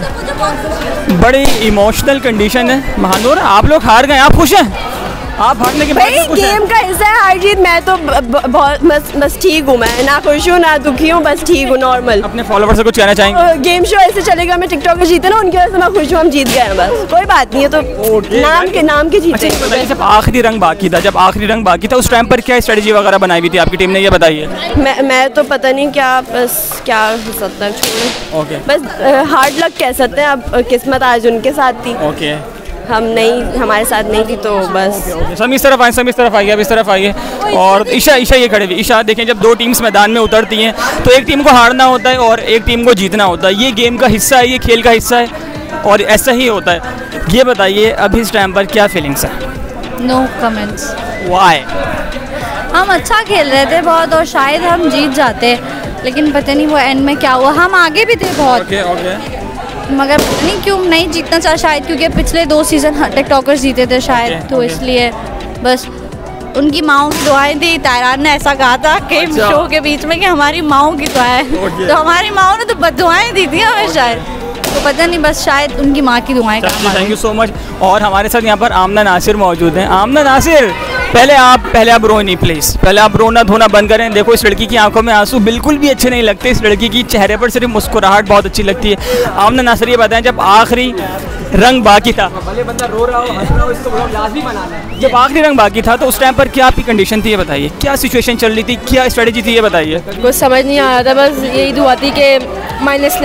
बड़ी इमोशनल कंडीशन है। महानूर, आप लोग हार गए, आप खुश हैं? आप हारने के बाद गेम का हिस्सा है हार जीत। मैं तो बहुत बस ठीक हूँ, मैं ना खुश हूँ ना दुखी हूँ, बस ठीक हूँ, नॉर्मल। अपने फॉलोअर्स से कुछ कहना चाहेंगे? गेम शो ऐसे चलेगा, मैं टिकटॉक पे जीते ना, उनकी वजह से मैं खुश हूँ, हम जीत गए हैं, बस कोई बात नहीं है। तो नाम के जीते। जब आखिरी रंग बाकी था, उस टाइम पर क्या स्ट्रेटेजी वगैरह बनाई हुई थी आपकी टीम ने, ये बताइए। मैं तो पता नहीं क्या, बस क्या हो सकता है, बस हार्ड लक कह सकते हैं। अब किस्मत आज उनके साथ थी, हम नहीं, हमारे साथ नहीं थी, तो बस। सब इस तरफ आइए। और ईशा ये खड़े हुए। ईशा देखें, जब 2 टीम्स मैदान में उतरती हैं तो एक टीम को हारना होता है और एक टीम को जीतना होता है। ये गेम का हिस्सा है, ये खेल का हिस्सा है और ऐसा ही होता है। ये बताइए अभी इस टाइम पर क्या फीलिंग्स है? No comments. व्हाई? हम अच्छा खेल रहे थे बहुत और शायद हम जीत जाते, लेकिन पता नहीं वो एंड में क्या हुआ। हम आगे भी थे बहुत, मगर पता नहीं क्यों नहीं जीतना चाहा, शायद क्योंकि पिछले 2 सीज़न टिकटॉकर्स जीते थे शायद, तो इसलिए बस उनकी माओं की दुआएं थी। तहरान ने ऐसा कहा था गेम शो के बीच में कि हमारी माओं की दुआएं, तो हमारी माओं ने तो बददुआएं दी थी हमें शायद, तो पता नहीं, बस शायद उनकी माँ की दुआएं। Thank you so much. और हमारे साथ यहाँ पर आमना नासिर मौजूद हैं। आमना नासिर, पहले आप रो नहीं प्लीज़, पहले आप रोना धोना बंद करें। देखो इस लड़की की आंखों में आंसू बिल्कुल भी अच्छे नहीं लगते, इस लड़की की चेहरे पर सिर्फ मुस्कुराहट बहुत अच्छी लगती है। आमना नासिर, ये बताएं जब आखिरी रंग बाकी था, बंदा रो रहा हो, हंस रहा हो, इसको लाजमी बनाना है। जब आखिरी रंग बाकी था तो उस टाइम पर क्या आपकी कंडीशन थी ये बताइए, क्या सिचुएशन चल रही थी, क्या स्ट्रेटेजी थी ये बताइए। कुछ समझ नहीं आ रहा था, बस यही दुआ थी कि माइनस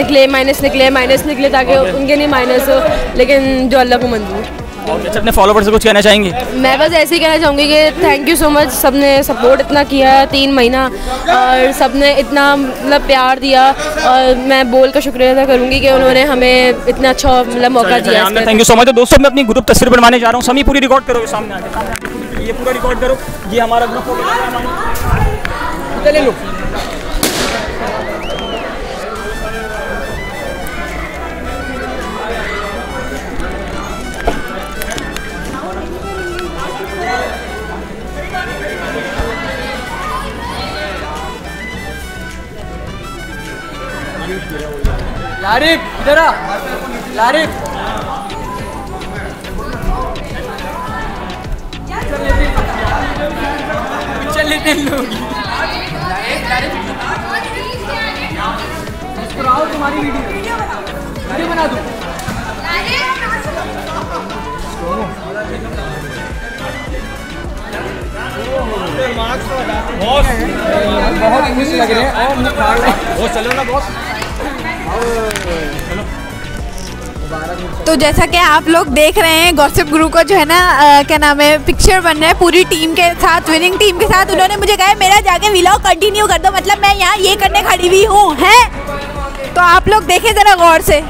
निकले ताकि उनके नहीं माइनस हो, लेकिन जो अल्लाह को मंजूर। अच्छा, अपने फॉलोवर्स से कुछ कहना चाहेंगे? मैं बस ऐसे ही कहना चाहूँगी कि थैंक यू सो मच, सबने सपोर्ट इतना किया है 3 महीना और सबने इतना मतलब प्यार दिया, और मैं बोल का शुक्रिया अदा करूँगी कि उन्होंने हमें इतना अच्छा मतलब मौका दिया। Thank you so much. दोस्तों मैं अपनी ग्रुप तस्वीर बनवाने जा रहा हूँ, समी पूरी रिकॉर्ड करो, सामने आके ये पूरा रिकॉर्ड करो, ये हमारा ग्रुप ले लो। आरिफ इधर आ, आरिफ चल लेते हैं लोग। आओ तुम्हारी वीडियो बना दूँ। बहुत खुश लग रहे हैं और चलो ना बॉस। तो जैसा कि आप लोग देख रहे हैं गॉसिप गुरु को जो है ना क्या नाम है पिक्चर बन रहा है पूरी टीम के साथ, विनिंग टीम के साथ। उन्होंने मुझे कहा मेरा जाके व्लॉग कंटिन्यू कर दो, मतलब मैं यहाँ ये करने खड़ी हुई हूँ हैं। तो आप लोग देखें ज़रा गौर से।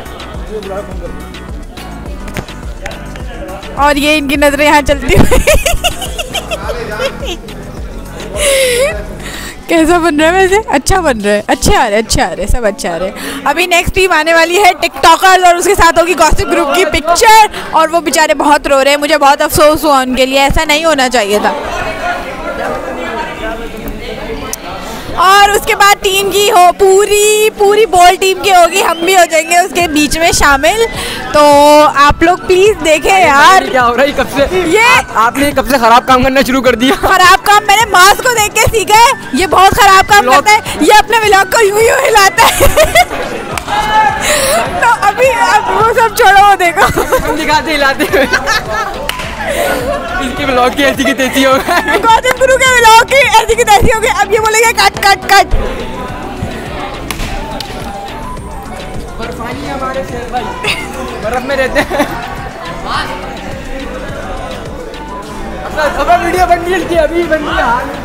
और ये इनकी नजरें यहाँ चलती हुई कैसा बन रहा है वैसे? अच्छा बन रहा है, अच्छे आ रहे, अच्छे आ रहे, सब अच्छे आ रहे। अभी नेक्स्ट टीम आने वाली है टिकटॉकर्स और उसके साथ होगी गॉसिप ग्रुप की पिक्चर। और वो बेचारे बहुत रो रहे हैं, मुझे बहुत अफसोस हुआ उनके लिए, ऐसा नहीं होना चाहिए था। और उसके बाद टीम की हो पूरी बॉल टीम की होगी, हम भी हो जाएंगे उसके बीच में शामिल। तो आप लोग प्लीज देखें यार क्या हो रहा है कब से। ये आपने कब से खराब काम करना शुरू कर दिया? खराब काम मैंने मास को देख के सीखा है, ये बहुत खराब काम करता है, ये अपने व्लॉग को यूं यूं हिलाता है तो अभी अब वो सब छोड़ो, वो देखो हम दिखाते हिलाते हुए इसके व्लॉग की ऐसी की तैसी हो गई, गॉसिप गुरु के व्लॉग की ऐसी की तैसी हो गई। अब ये बोलेंगे कट कट कट। बर्फानी हमारे शेर भाई बर्फ में रहते हैं। अब वीडियो बन रही है, अभी बन रही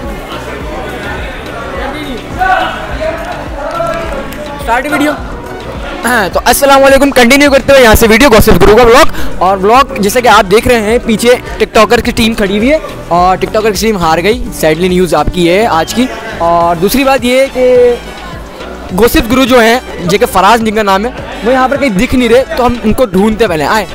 है स्टार्ट वीडियो। हाँ तो अस्सलाम वालेकुम, कंटिन्यू करते हुए यहाँ से वीडियो गॉसिप गुरु का व्लॉग। और व्लॉग जैसे कि आप देख रहे हैं पीछे टिकटॉकर की टीम खड़ी हुई है और टिकटॉकर की टीम हार गई, सैडली न्यूज़ आपकी है आज की। और दूसरी बात ये है कि गॉसिप गुरु जो हैं जो कि फराज जिनका नाम है वो यहाँ पर कहीं दिख नहीं रहे, तो हम उनको ढूंढते पहले आए।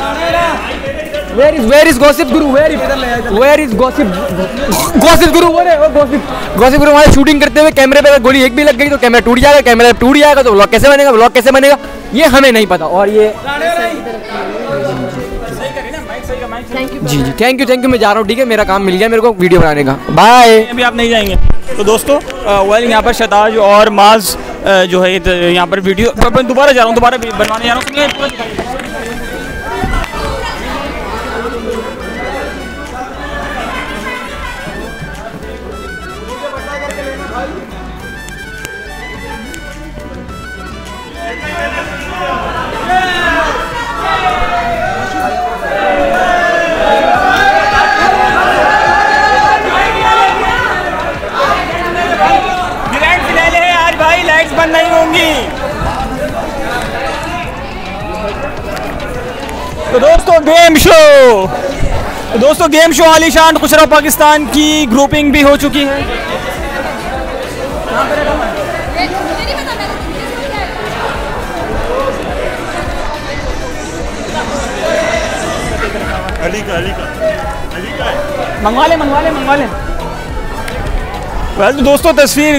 Where is gossip Guru? Where is gossip Guru? Gossip Guru हमारे शूटिंग करते हुए कैमरे पे अगर गोली एक भी लग गई तो कैमरा टूट जाएगा, कैमरा टूट जाएगा तो व्लॉग कैसे बनेगा, व्लॉग कैसे बनेगा ये हमें नहीं पता। और ये जी जी थैंक यू मैं जा रहा हूँ, ठीक है मेरा काम मिल गया मेरे को वीडियो बनाने का, बाय। अभी आप नहीं जाएंगे तो दोस्तों वेल यहाँ पर शहताज और माज जो है यहाँ पर वीडियो दोबारा जा रहा हूँ, दोबारा बनवाने जा रहा हूँ। बंद नहीं होंगी। तो दोस्तों गेम शो आलीशान खुश रहो पाकिस्तान की ग्रुपिंग भी हो चुकी है। अली का मंगवा ले। वैसे दोस्तों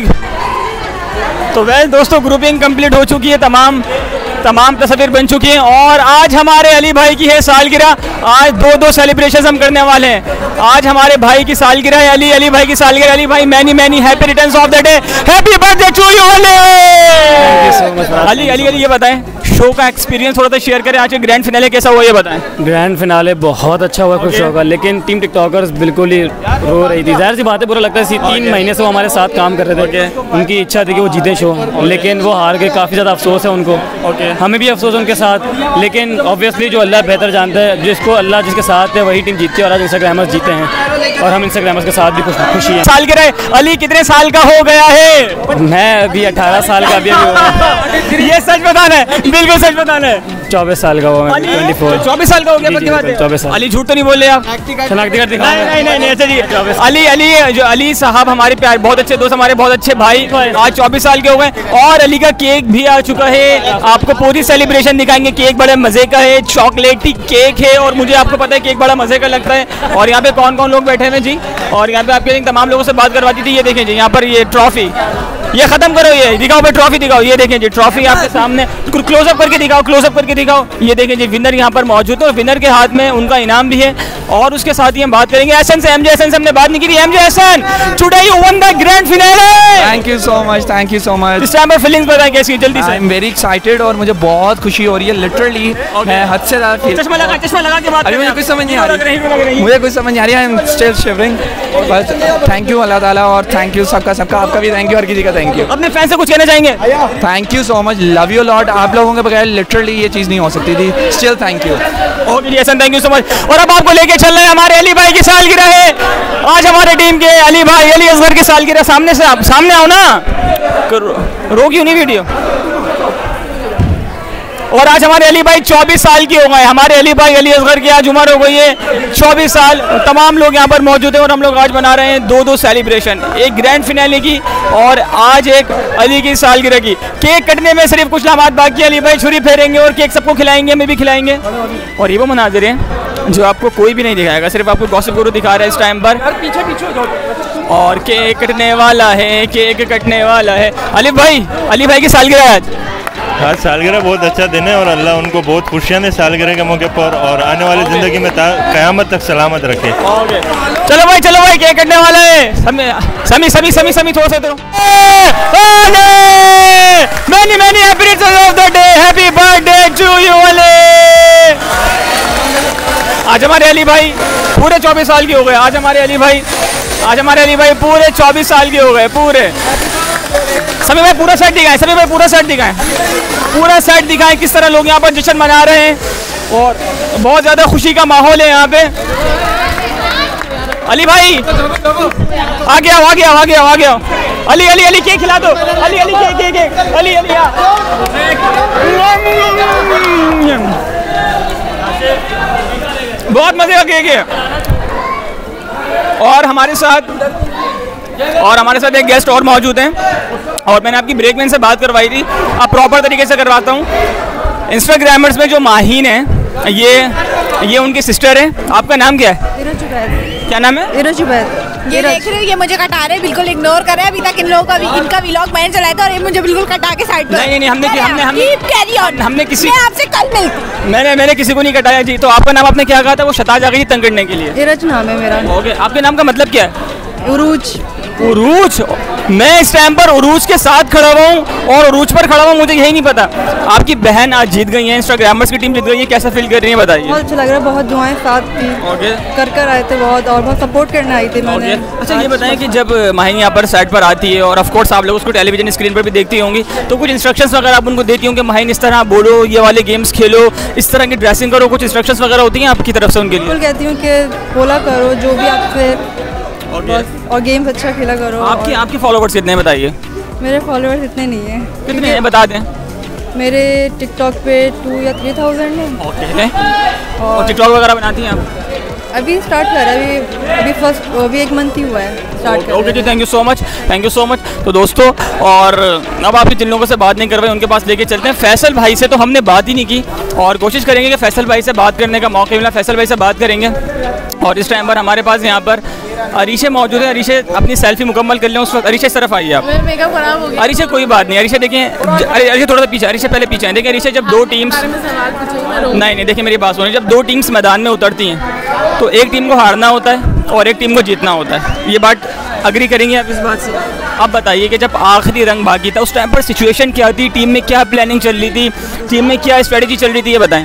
दोस्तों ग्रुपिंग कंप्लीट हो चुकी है, तमाम तस्वीर बन चुकी हैं। और आज हमारे अली भाई की है सालगिरह, आज दो सेलिब्रेशन हम करने वाले हैं। आज हमारे भाई की सालगिरह है, अली भाई की सालगिरह। अली भाई many happy returns of the day, happy birthday to you Ali. ये बताएं शो का एक्सपीरियंस थोड़ा सा शेयर करें, आज के ग्रैंड फिनाले कैसा हुआ ये बताएं। ग्रैंड फिनाले बहुत अच्छा हुआ खुश होगा, लेकिन टीम टिकटॉकर्स बिल्कुल ही रो रही थी। जाहिर सी बात है बुरा लगता है, 3 महीने से वो हमारे साथ काम कर रहे थे, उनकी इच्छा थी कि वो जीते शो, लेकिन वो हार गए। काफ़ी ज़्यादा अफसोस है उनको, हमें भी अफसोस है उनके साथ, लेकिन ऑब्वियसली जो अल्लाह बेहतर जानता है, जिसके साथ है वही टीम जीतती है। और आज इंस्टाग्रामर्स जीते हैं और हम इंस्टाग्रामर्स के साथ भी खुशी हैं। सालगिरह अली कितने साल का हो गया है? मैं अभी 18 साल का अभी ये सच बताना है, बिल्कुल सच बताना है। 24 साल का हुआ मैं, 24 24 साल का हो गया। 24 साल। अली झूठ तो नहीं बोल रहे आप? शनाख्ती कार्ड दिखाओ। नहीं अच्छा जी। अली साहब हमारे प्यार बहुत अच्छे दोस्त, हमारे बहुत अच्छे भाई, आज 24 साल के हो गए। और अली का केक भी आ चुका है, आपको पूरी सेलिब्रेशन दिखाएंगे। केक बड़े मजे का है, चॉकलेटी केक है और मुझे आपको पता है केक बड़ा मजे का लगता है। और यहाँ पे कौन कौन लोग बैठे हैं जी, और यहाँ पे आपके तमाम लोगों से बात करवाती थी। ये देखें जी यहाँ पर ये ट्रॉफी ये खत्म करो, ये दिखाओ भाई ट्रॉफी दिखाओ। ये देखें जी ट्रॉफी आपके सामने, क्लोजअप करके दिखाओ, क्लोजअप करके दिखाओ। ये देखें जी विनर यहाँ पर मौजूद है और विनर के हाथ में उनका इनाम भी है। और उसके साथ ही हम बात करेंगे एहसन से, एमजे एहसन से हमने बात नहीं की थी। MJ Ehsan, today you won the grand finale. Thank you so much, thank you so much. इस टाइम पर फीलिंग्स बताएं कैसी, जल्दी से। आई एम वेरी एक्साइटेड और मुझे बहुत खुशी हो रही है, लिटरली मैं हद से ज़्यादा। चश्मा लगा के बात, अभी मुझे कुछ समझ नहीं आ रही, मुझे कुछ समझ नहीं आ रही, आई एम स्टिल शिवरिंग। बस थैंक यू अल्लाह ताला और थैंक यू सबका, आपका भी थैंक यू, हर किसी का थैंक यू। अपने फैन से कुछ कहना चाहेंगे? Thank you so much, love you lot. आप लोगों के बगैर लिटरली ये चीज़ नहीं हो सकती थी। Still thank you. Okay ji Ehsan, thank you so much. और अब आपको लेके चल रहे हैं हमारे अली भाई की सालगिरह है आज। हमारे टीम के अली भाई, अली असगर की सालगिरह। सामने से आप सामने आओ ना, रो क्यों नहीं वीडियो। और आज हमारे अली भाई 24 साल की हो गए। हमारे अली भाई अली असगर की आज उम्र हो गई है 24 साल। तमाम लोग यहाँ पर मौजूद हैं और हम लोग आज बना रहे हैं दो सेलिब्रेशन, एक ग्रैंड फिनाले की और आज एक अली की सालगिरह की। केक कटने में सिर्फ कुछ लम्हात बाकी, अली भाई छुरी फेरेंगे और केक सबको खिलाएंगे, हमें भी खिलाएंगे। और ये वो मनाजिर हैं जो आपको कोई भी नहीं दिखाएगा, सिर्फ आपको गॉसिप गुरु दिखा रहा है इस टाइम पर। पीछे पीछे और केक कटने वाला है, केक कटने वाला है। अली भाई की सालगिरह आज सालगिरह बहुत अच्छा दिन है और अल्लाह उनको बहुत खुशियाँ दें सालगिरह के मौके पर और आने वाली ज़िंदगी में क़यामत तक सलामत रखे। चलो भाई केक कटने वाला है। समी थोड़ा सा इधर। Many happy returns of the day, happy birthday to you Ali. आज हमारे अली भाई पूरे 24 साल के हो गए। आज हमारे अली भाई पूरे 24 साल के हो गए पूरे। सभी भाई पूरा सेट दिखाएं, पूरा सेट दिखाएं किस तरह लोग यहाँ पर जश्न मना रहे हैं और बहुत ज़्यादा खुशी का माहौल है यहाँ पे। अली भाई आगे आओ। अली केक खिला दो। अली केक अली बहुत मजे का केक है। और हमारे साथ एक गेस्ट और मौजूद हैं और मैंने आपकी ब्रेकमैन से बात करवाई थी, अब प्रॉपर तरीके से करवाता हूँ। इंस्टाग्रामर्स में जो माहीन है ये उनकी सिस्टर है। आपका नाम क्या है? क्या नाम है? ये देख रहे हो, ये मुझे कटा रहे हैं, बिल्कुल इग्नोर कर रहे हैं। अभी तक इन लोगों का इनका व्लॉग मैंने चलाया था और ये मुझे बिल्कुल कटा के साइड पर। नहीं हमने किसी, मैं आपसे कल मिलती। मैंने किसी को नहीं कटाया जी। तो आपका नाम आपने क्या कहा था? वो शहताज आ गई तंग करने के लिए। इरज नाम है मेरा। ओके, आपके नाम का मतलब क्या है? उरूज। मैं इस टाइम पर उरूज के साथ खड़ा हुआ हूँ और उरूज पर खड़ा हुआ, मुझे यही नहीं पता। आपकी बहन आज जीत गई है, इंस्टाग्रामर्स की टीम जीत गई है, कैसा फील कर रही है बताइए? बहुत अच्छा लग रहा है, बहुत दुआएं साथ थी, कर आए थे बहुत और बहुत सपोर्ट करने आई थी मैंने। अच्छा ये बताएं कि जब माहिन यहाँ पर सेट पर आती है और ऑफ कोर्स आप लोग उसको टेलीविजन स्क्रीन पर भी देखती होंगी, तो कुछ इंस्ट्रक्शंस वगैरह आप उनको देती होंगी, माहिन इस तरह बोलो, ये वाले गेम्स खेलो, इस तरह की ड्रेसिंग करो, कुछ इंस्ट्रक्शंस वगैरह होती हैं आपकी तरफ से उनके लिए? बिल्कुल कहती हूँ कि बोला करो जो भी आपसे और गेम्स अच्छा खेला करो। आपके फॉलोवर्स कितने हैं बताइए? मेरे फॉलोवर्स इतने नहीं हैं। कितने हैं बता दें? मेरे टिकटॉक पे 2 या 3,000 हैं। ओके। और टिकटॉक वगैरह बनाती हैं आप? अभी स्टार्ट कर रहा है, अभी 1 मंथ ही हुआ है स्टार्ट कर। Okay ji, thank you so much. तो दोस्तों, और अब आपके जिन लोगों से बात नहीं करवाई उनके पास लेके चलते हैं। फैसल भाई से तो हमने बात ही नहीं की और कोशिश करेंगे कि फैसल भाई से बात करने का मौका मिला, फैसल भाई से बात करेंगे। और इस टाइम पर हमारे पास यहाँ पर अरीशे मौजूद है। अरीशे अपनी सेल्फी मुकम्मल कर लें उस वक्त। अरीशे इस तरफ आइए आप। मेकअप खराब हो गया। अरीशे कोई बात नहीं, अरीशे देखें, अरीशे थोड़ा सा पीछे, अरीशे पहले पीछे हैं। देखिए अरीशे, जब दो टीम्स नहीं देखिए मेरी बात सुनिए, जब 2 टीम्स मैदान में उतरती हैं तो एक टीम को हारना होता है और एक टीम को जीतना होता है। ये बात अग्री करेंगे आप इस बात से? आप बताइए कि जब आखिरी रंग बाकी था उस टाइम पर सिचुएशन क्या थी, टीम में क्या प्लानिंग चल रही थी, टीम में क्या स्ट्रेटजी चल रही थी, ये बताएं।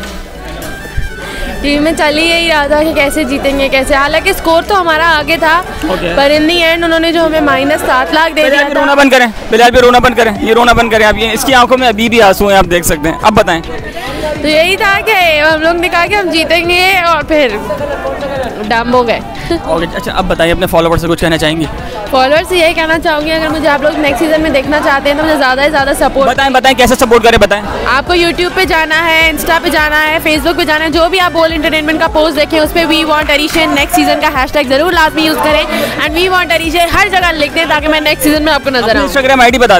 टीम में चल ही यही रहा था कि कैसे जीतेंगे कैसे, हालांकि स्कोर तो हमारा आगे था पर इन दी एंड उन्होंने जो हमें -7 लाख दे दिया। रोना बंद करें बिलाल, भी रोना बंद करें, ये रोना बंद करें आप। ये इसकी आंखों में अभी भी आंसू हैं, आप देख सकते हैं। अब बताएं। तो यही था कि हम लोग ने कहा कि हम जीतेंगे और फिर डम हो गए। अच्छा अब बताइए, अपने फॉलोवर्स से कुछ कहना चाहेंगे? फॉलोअर्स से यही कहना चाहूँगी, अगर मुझे आप लोग नेक्स्ट सीजन में देखना चाहते हैं तो मुझे ज़्यादा से ज़्यादा सपोर्ट बताएं कैसे सपोर्ट करें बताएं। आपको यूट्यूब पे जाना है, इंस्टा पे जाना है, फेसबुक पे जाना है, जो भी आप बोल एंटरटेनमेंट का पोस्ट देखें उस पर we want Areeshay next season का हैशटैग जरूर लाजमी यूज़ करें एंड वी वांट अरीशे हर जगह लिख दें ताकि मैं नेक्स्ट सीजन में आपको नजर आऊँ। इंस्टाग्राम आईडी बता दें।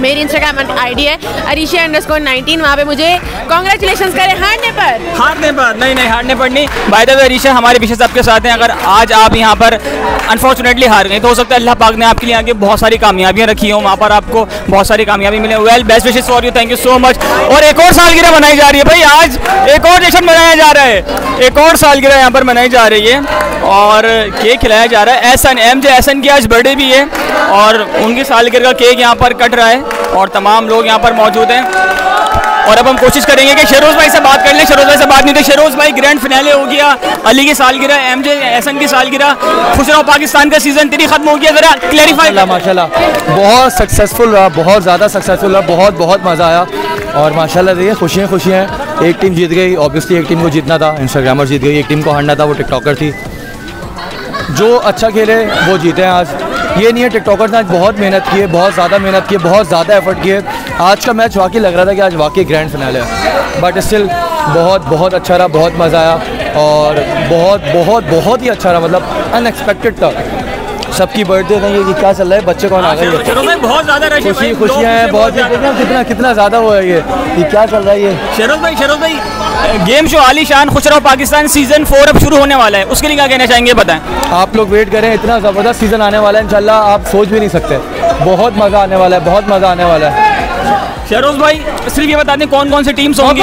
मेरी इंस्टाग्राम आईडी है arisha_19, वहाँ पे मुझे कॉन्ग्रेचुलेशन करें हारने पर। नहीं हारने पर नहीं। बाय द वे अरीशा, हमारे विशेष आपके साथ हैं। अगर आज आप यहाँ पर अनफॉर्चुनेटली हार गए तो हो सकता है अल्लाह पाक ने आपके लिए आगे बहुत सारी कामयाबियाँ रखी हों, वहाँ पर आपको बहुत सारी कामयाबी मिले। Well, best wishes for you, thank you so much. और एक और सालगिरह मनाई जा रही है भाई, आज एक और जश्न मनाया जा रहा है, एक और सालगिरह यहाँ पर मनाई जा रही है और केक खिलाया जा रहा है। एहसन की आज बर्थडे भी है और उनकी सालगिरह का केक यहाँ पर कट रहा है और तमाम लोग यहाँ पर मौजूद हैं। और अब हम कोशिश करेंगे कि शहरोज भाई से बात कर लें। शहरोज भाई से बात नहीं थी। शहरोज भाई, ग्रैंड फिनाले हो गया, अली की सालगिरह, एहसन की सालगिरह, खुश रहो पाकिस्तान का सीजन 3 खत्म हो गया, जरा क्लैरिफाई। माशाल्लाह बहुत सक्सेसफुल रहा, बहुत ज़्यादा सक्सेसफुल रहा, बहुत मज़ा आया और माशाल्लाह देखिए खुशियाँ हैं। एक टीम जीत गई, ऑब्वियसली एक टीम को जीतना था, इंस्टाग्रामर जीत गई। एक टीम को हारना था, वो टिकटॉकर थी। जो अच्छा खेले वो जीते हैं आज। ये नहीं है, टिकटॉकर्स ने आज बहुत मेहनत की है, बहुत ज़्यादा मेहनत की है, बहुत ज़्यादा एफर्ट किए। आज का मैच वाकई लग रहा था कि आज वाकई ग्रैंड फिनाले है, बट स्टिल बहुत अच्छा रहा, बहुत मज़ा आया और बहुत ही अच्छा रहा, मतलब अनएक्सपेक्टेड था। सबकी बर्थडे नहीं है कि क्या चल रहा है, बच्चे कौन आ गए, बहुत ज़्यादा खुशियाँ हैं, बहुत कितना ज़्यादा वो है ये क्या चल रहा है ये। शहरोज भाई गेम शो आलीशान खुश रहो पाकिस्तान सीजन 4 अब शुरू होने वाला है, उसके लिए क्या कहना चाहेंगे बताएं। आप लोग वेट करें, इतना ज़बरदस्त सीज़न आने वाला है इंशाल्लाह, आप सोच भी नहीं सकते। बहुत मज़ा आने वाला है, बहुत मज़ा आने वाला है। शहरोज भाई सिर्फ ये बता दें कौन कौन सी टीम्स होंगी।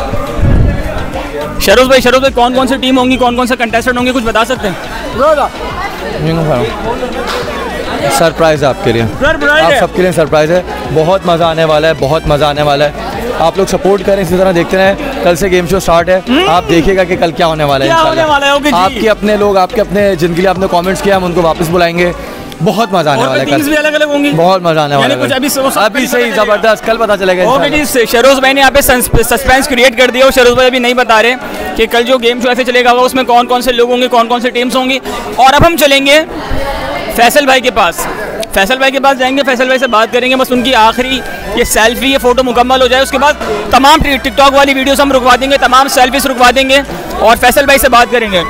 शहरोज भाई कौन कौन सी टीम होंगी, कौन कौन से कंटेस्टेंट होंगे, कुछ बता सकते हैं? सरप्राइज़ है आपके लिए, आप सबके लिए सरप्राइज़ है। बहुत मज़ा आने वाला है, बहुत मज़ा आने वाला है। आप लोग सपोर्ट करें, इसी तरह देखते रहें। कल से गेम शो स्टार्ट है, आप देखिएगा कि कल क्या होने वाला है इंशाल्लाह। आपके अपने लोग, आपके अपने जिनके लिए आपने कमेंट्स किया, हम उनको वापस बुलाएंगे। बहुत मजा आने वाला है, कल भी अलग-अलग होंगी, बहुत मजा आने वाला है। कुछ अभी सही जबरदस्त, कल पता चलेगा। शहरोज भाई ने यहाँ पे सस्पेंस क्रिएट कर दिया और शहरोज भाई अभी नहीं बता रहे कि कल जो गेम शो ऐसे चलेगा उसमें कौन कौन से लोग होंगे, कौन कौन से टीम्स होंगी। और अब हम चलेंगे फैसल भाई के पास, जाएंगे, फैसल भाई से बात करेंगे। बस उनकी आखिरी ये सेल्फी, ये फ़ोटो मुकम्मल हो जाए, उसके बाद तमाम टिकटॉक वाली वीडियोस हम रुकवा देंगे, तमाम सेल्फीज रुकवा देंगे और फैसल भाई से बात करेंगे।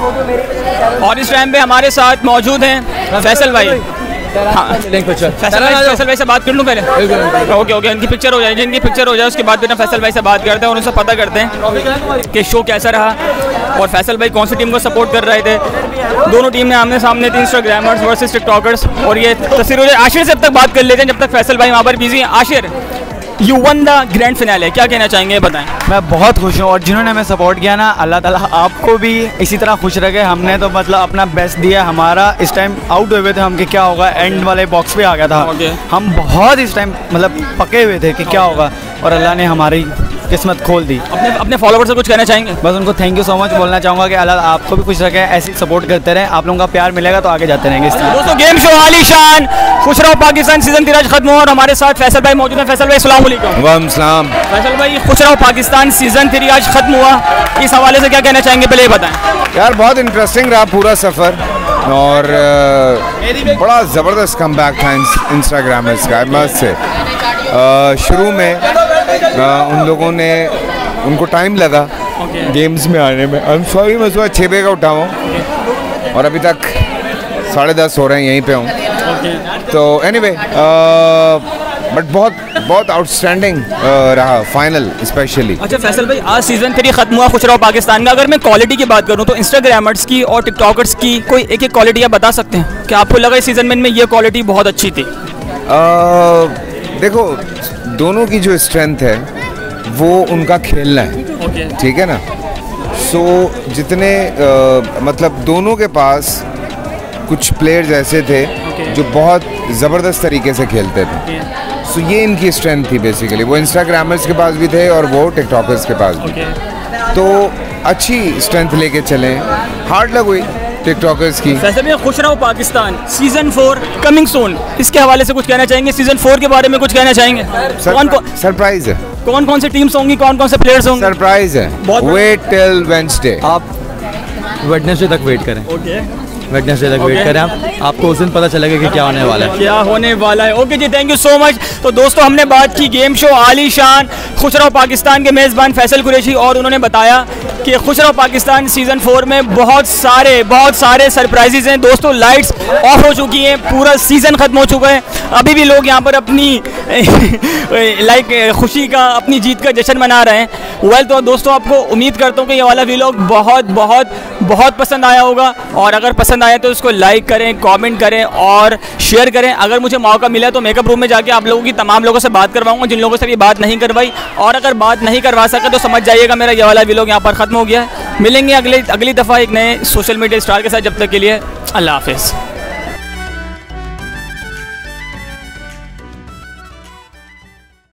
और इस टाइम पे हमारे साथ मौजूद हैं फैसल भाई। हाँ, फैसल भाई से बात कर लूँ पहले? ओके, इनकी पिक्चर हो जाए, उसके बाद फिर फैसल भाई से बात करते हैं और उनसे पता करते हैं कि शो कैसा रहा और फैसल भाई कौन सी टीम को सपोर्ट कर रहे थे। दोनों टीम ने आमने सामने थी, इंस्टाग्रामर्स वर्सेस टिकटॉकर्स। और ये तस्वीर हो जाए। आशिर से अब तक बात कर लेते हैं जब तक फैसल भाई वहाँ पर बिजी हैं। Ashir, you won the grand finale, क्या कहना चाहेंगे बताएं। मैं बहुत खुश हूँ और जिन्होंने हमें सपोर्ट किया ना, अल्लाह ताला आपको भी इसी तरह खुश रखे। हमने तो मतलब अपना बेस्ट दिया। हमारा इस टाइम आउट हुए थे हम कि क्या होगा, एंड वाले बॉक्स पे आ गया था। हम बहुत इस टाइम मतलब पके हुए थे कि क्या होगा और अल्लाह ने हमारी किस्मत खोल दी। अपने फॉलोअर्स से कुछ कहना चाहेंगे? बस उनको थैंक यू सो मच बोलना चाहूँगा कि अल्लाह आपको भी खुश रखे, ऐसे सपोर्ट करते रहें। आप लोगों का प्यार मिलेगा तो आगे जाते रहेंगे। दोस्तों, गेम शो आलीशान खुश रहो पाकिस्तान सीजन 3 खत्म हुआ और हमारे साथ फैसल भाई मौजूद हैं। फैसल भाई अस्सलाम वालेकुम। वालेकुम सलाम। फैसल भाई, खुश रहो पाकिस्तान सीजन 3 आज खत्म हुआ, इस हवाले से क्या कहना चाहेंगे, पहले बताएं। यार बहुत इंटरेस्टिंग रहा पूरा सफ़र और बड़ा ज़बरदस्त कमबैक था इंस्टाग्रामर्स का। मस्त से शुरू में उन लोगों ने, उनको टाइम लगा गेम्स में आने में। आई एम सॉरी, मैं सुबह 6 बजे का उठा हूँ और अभी तक 10:30 हो रहे हैं, यहीं पे हूँ। तो एनीवे बट बहुत आउटस्टैंडिंग रहा फाइनल स्पेशली। अच्छा फैसल भाई, आज सीजन 3 खत्म हुआ खुश रहो पाकिस्तान का। अगर मैं क्वालिटी की बात करूँ तो इंस्टाग्रामर्स की और टिकटॉकर्स की कोई एक क्वालिटी आप बता सकते हैं कि आपको लगा इस सीजन में ये क्वालिटी बहुत अच्छी थी? देखो, दोनों की जो स्ट्रेंथ है वो उनका खेलना है, ठीक है ना। सो जितने मतलब दोनों के पास कुछ प्लेयर्स ऐसे थे जो बहुत ज़बरदस्त तरीके से खेलते थे। सो ये इनकी स्ट्रेंथ थी बेसिकली। वो इंस्टाग्रामर्स के पास भी थे और वो टिकटॉकर्स के पास भी। तो अच्छी स्ट्रेंथ लेके चलें। हार्ड लग हुई टिकटॉकर्स की। वैसे भी खुश रहो पाकिस्तान सीजन 4 कमिंग सून, इसके हवाले से कुछ कहना चाहेंगे? सीजन 4 के बारे में कुछ कहना चाहेंगे? सरप्राइज है। कौन कौन से टीम्स होंगी, कौन कौन से प्लेयर्स होंगे? सरप्राइज है। Wait till Wednesday. आप वेडनेसडे तक वेट करें। वेडनेसडे तक वेट करें आपको उस दिन पता चलेगा कि क्या होने वाला है, क्या होने वाला है। Okay ji, thank you so much. तो दोस्तों, हमने बात की गेम शो आलीशान खुश रहो पाकिस्तान के मेज़बान फैसल कुरैशी और उन्होंने बताया कि खुश रहो पाकिस्तान सीजन 4 में बहुत सारे सरप्राइजेज हैं। दोस्तों, लाइट्स ऑफ हो चुकी हैं, पूरा सीजन खत्म हो चुका है। अभी भी लोग यहाँ पर अपनी लाइक खुशी का, अपनी जीत का जश्न मना रहे हैं। वेल तो दोस्तों, आपको उम्मीद करता हूँ कि ये वाला व्लॉग बहुत बहुत बहुत पसंद आया होगा, और अगर पसंद आया तो उसको लाइक करें, कमेंट करें और शेयर करें। अगर मुझे मौका मिला तो मेकअप रूम में जाके आप लोगों की तमाम लोगों से बात करवाऊंगा जिन लोगों से भी बात नहीं करवाई, और अगर बात नहीं करवा सका तो समझ जाइएगा मेरा ये वाला व्लॉग यहाँ पर ख़त्म हो गया है। मिलेंगे अगली दफ़ा एक नए सोशल मीडिया स्टार के साथ। जब तक के लिए अल्लाह हाफिज़।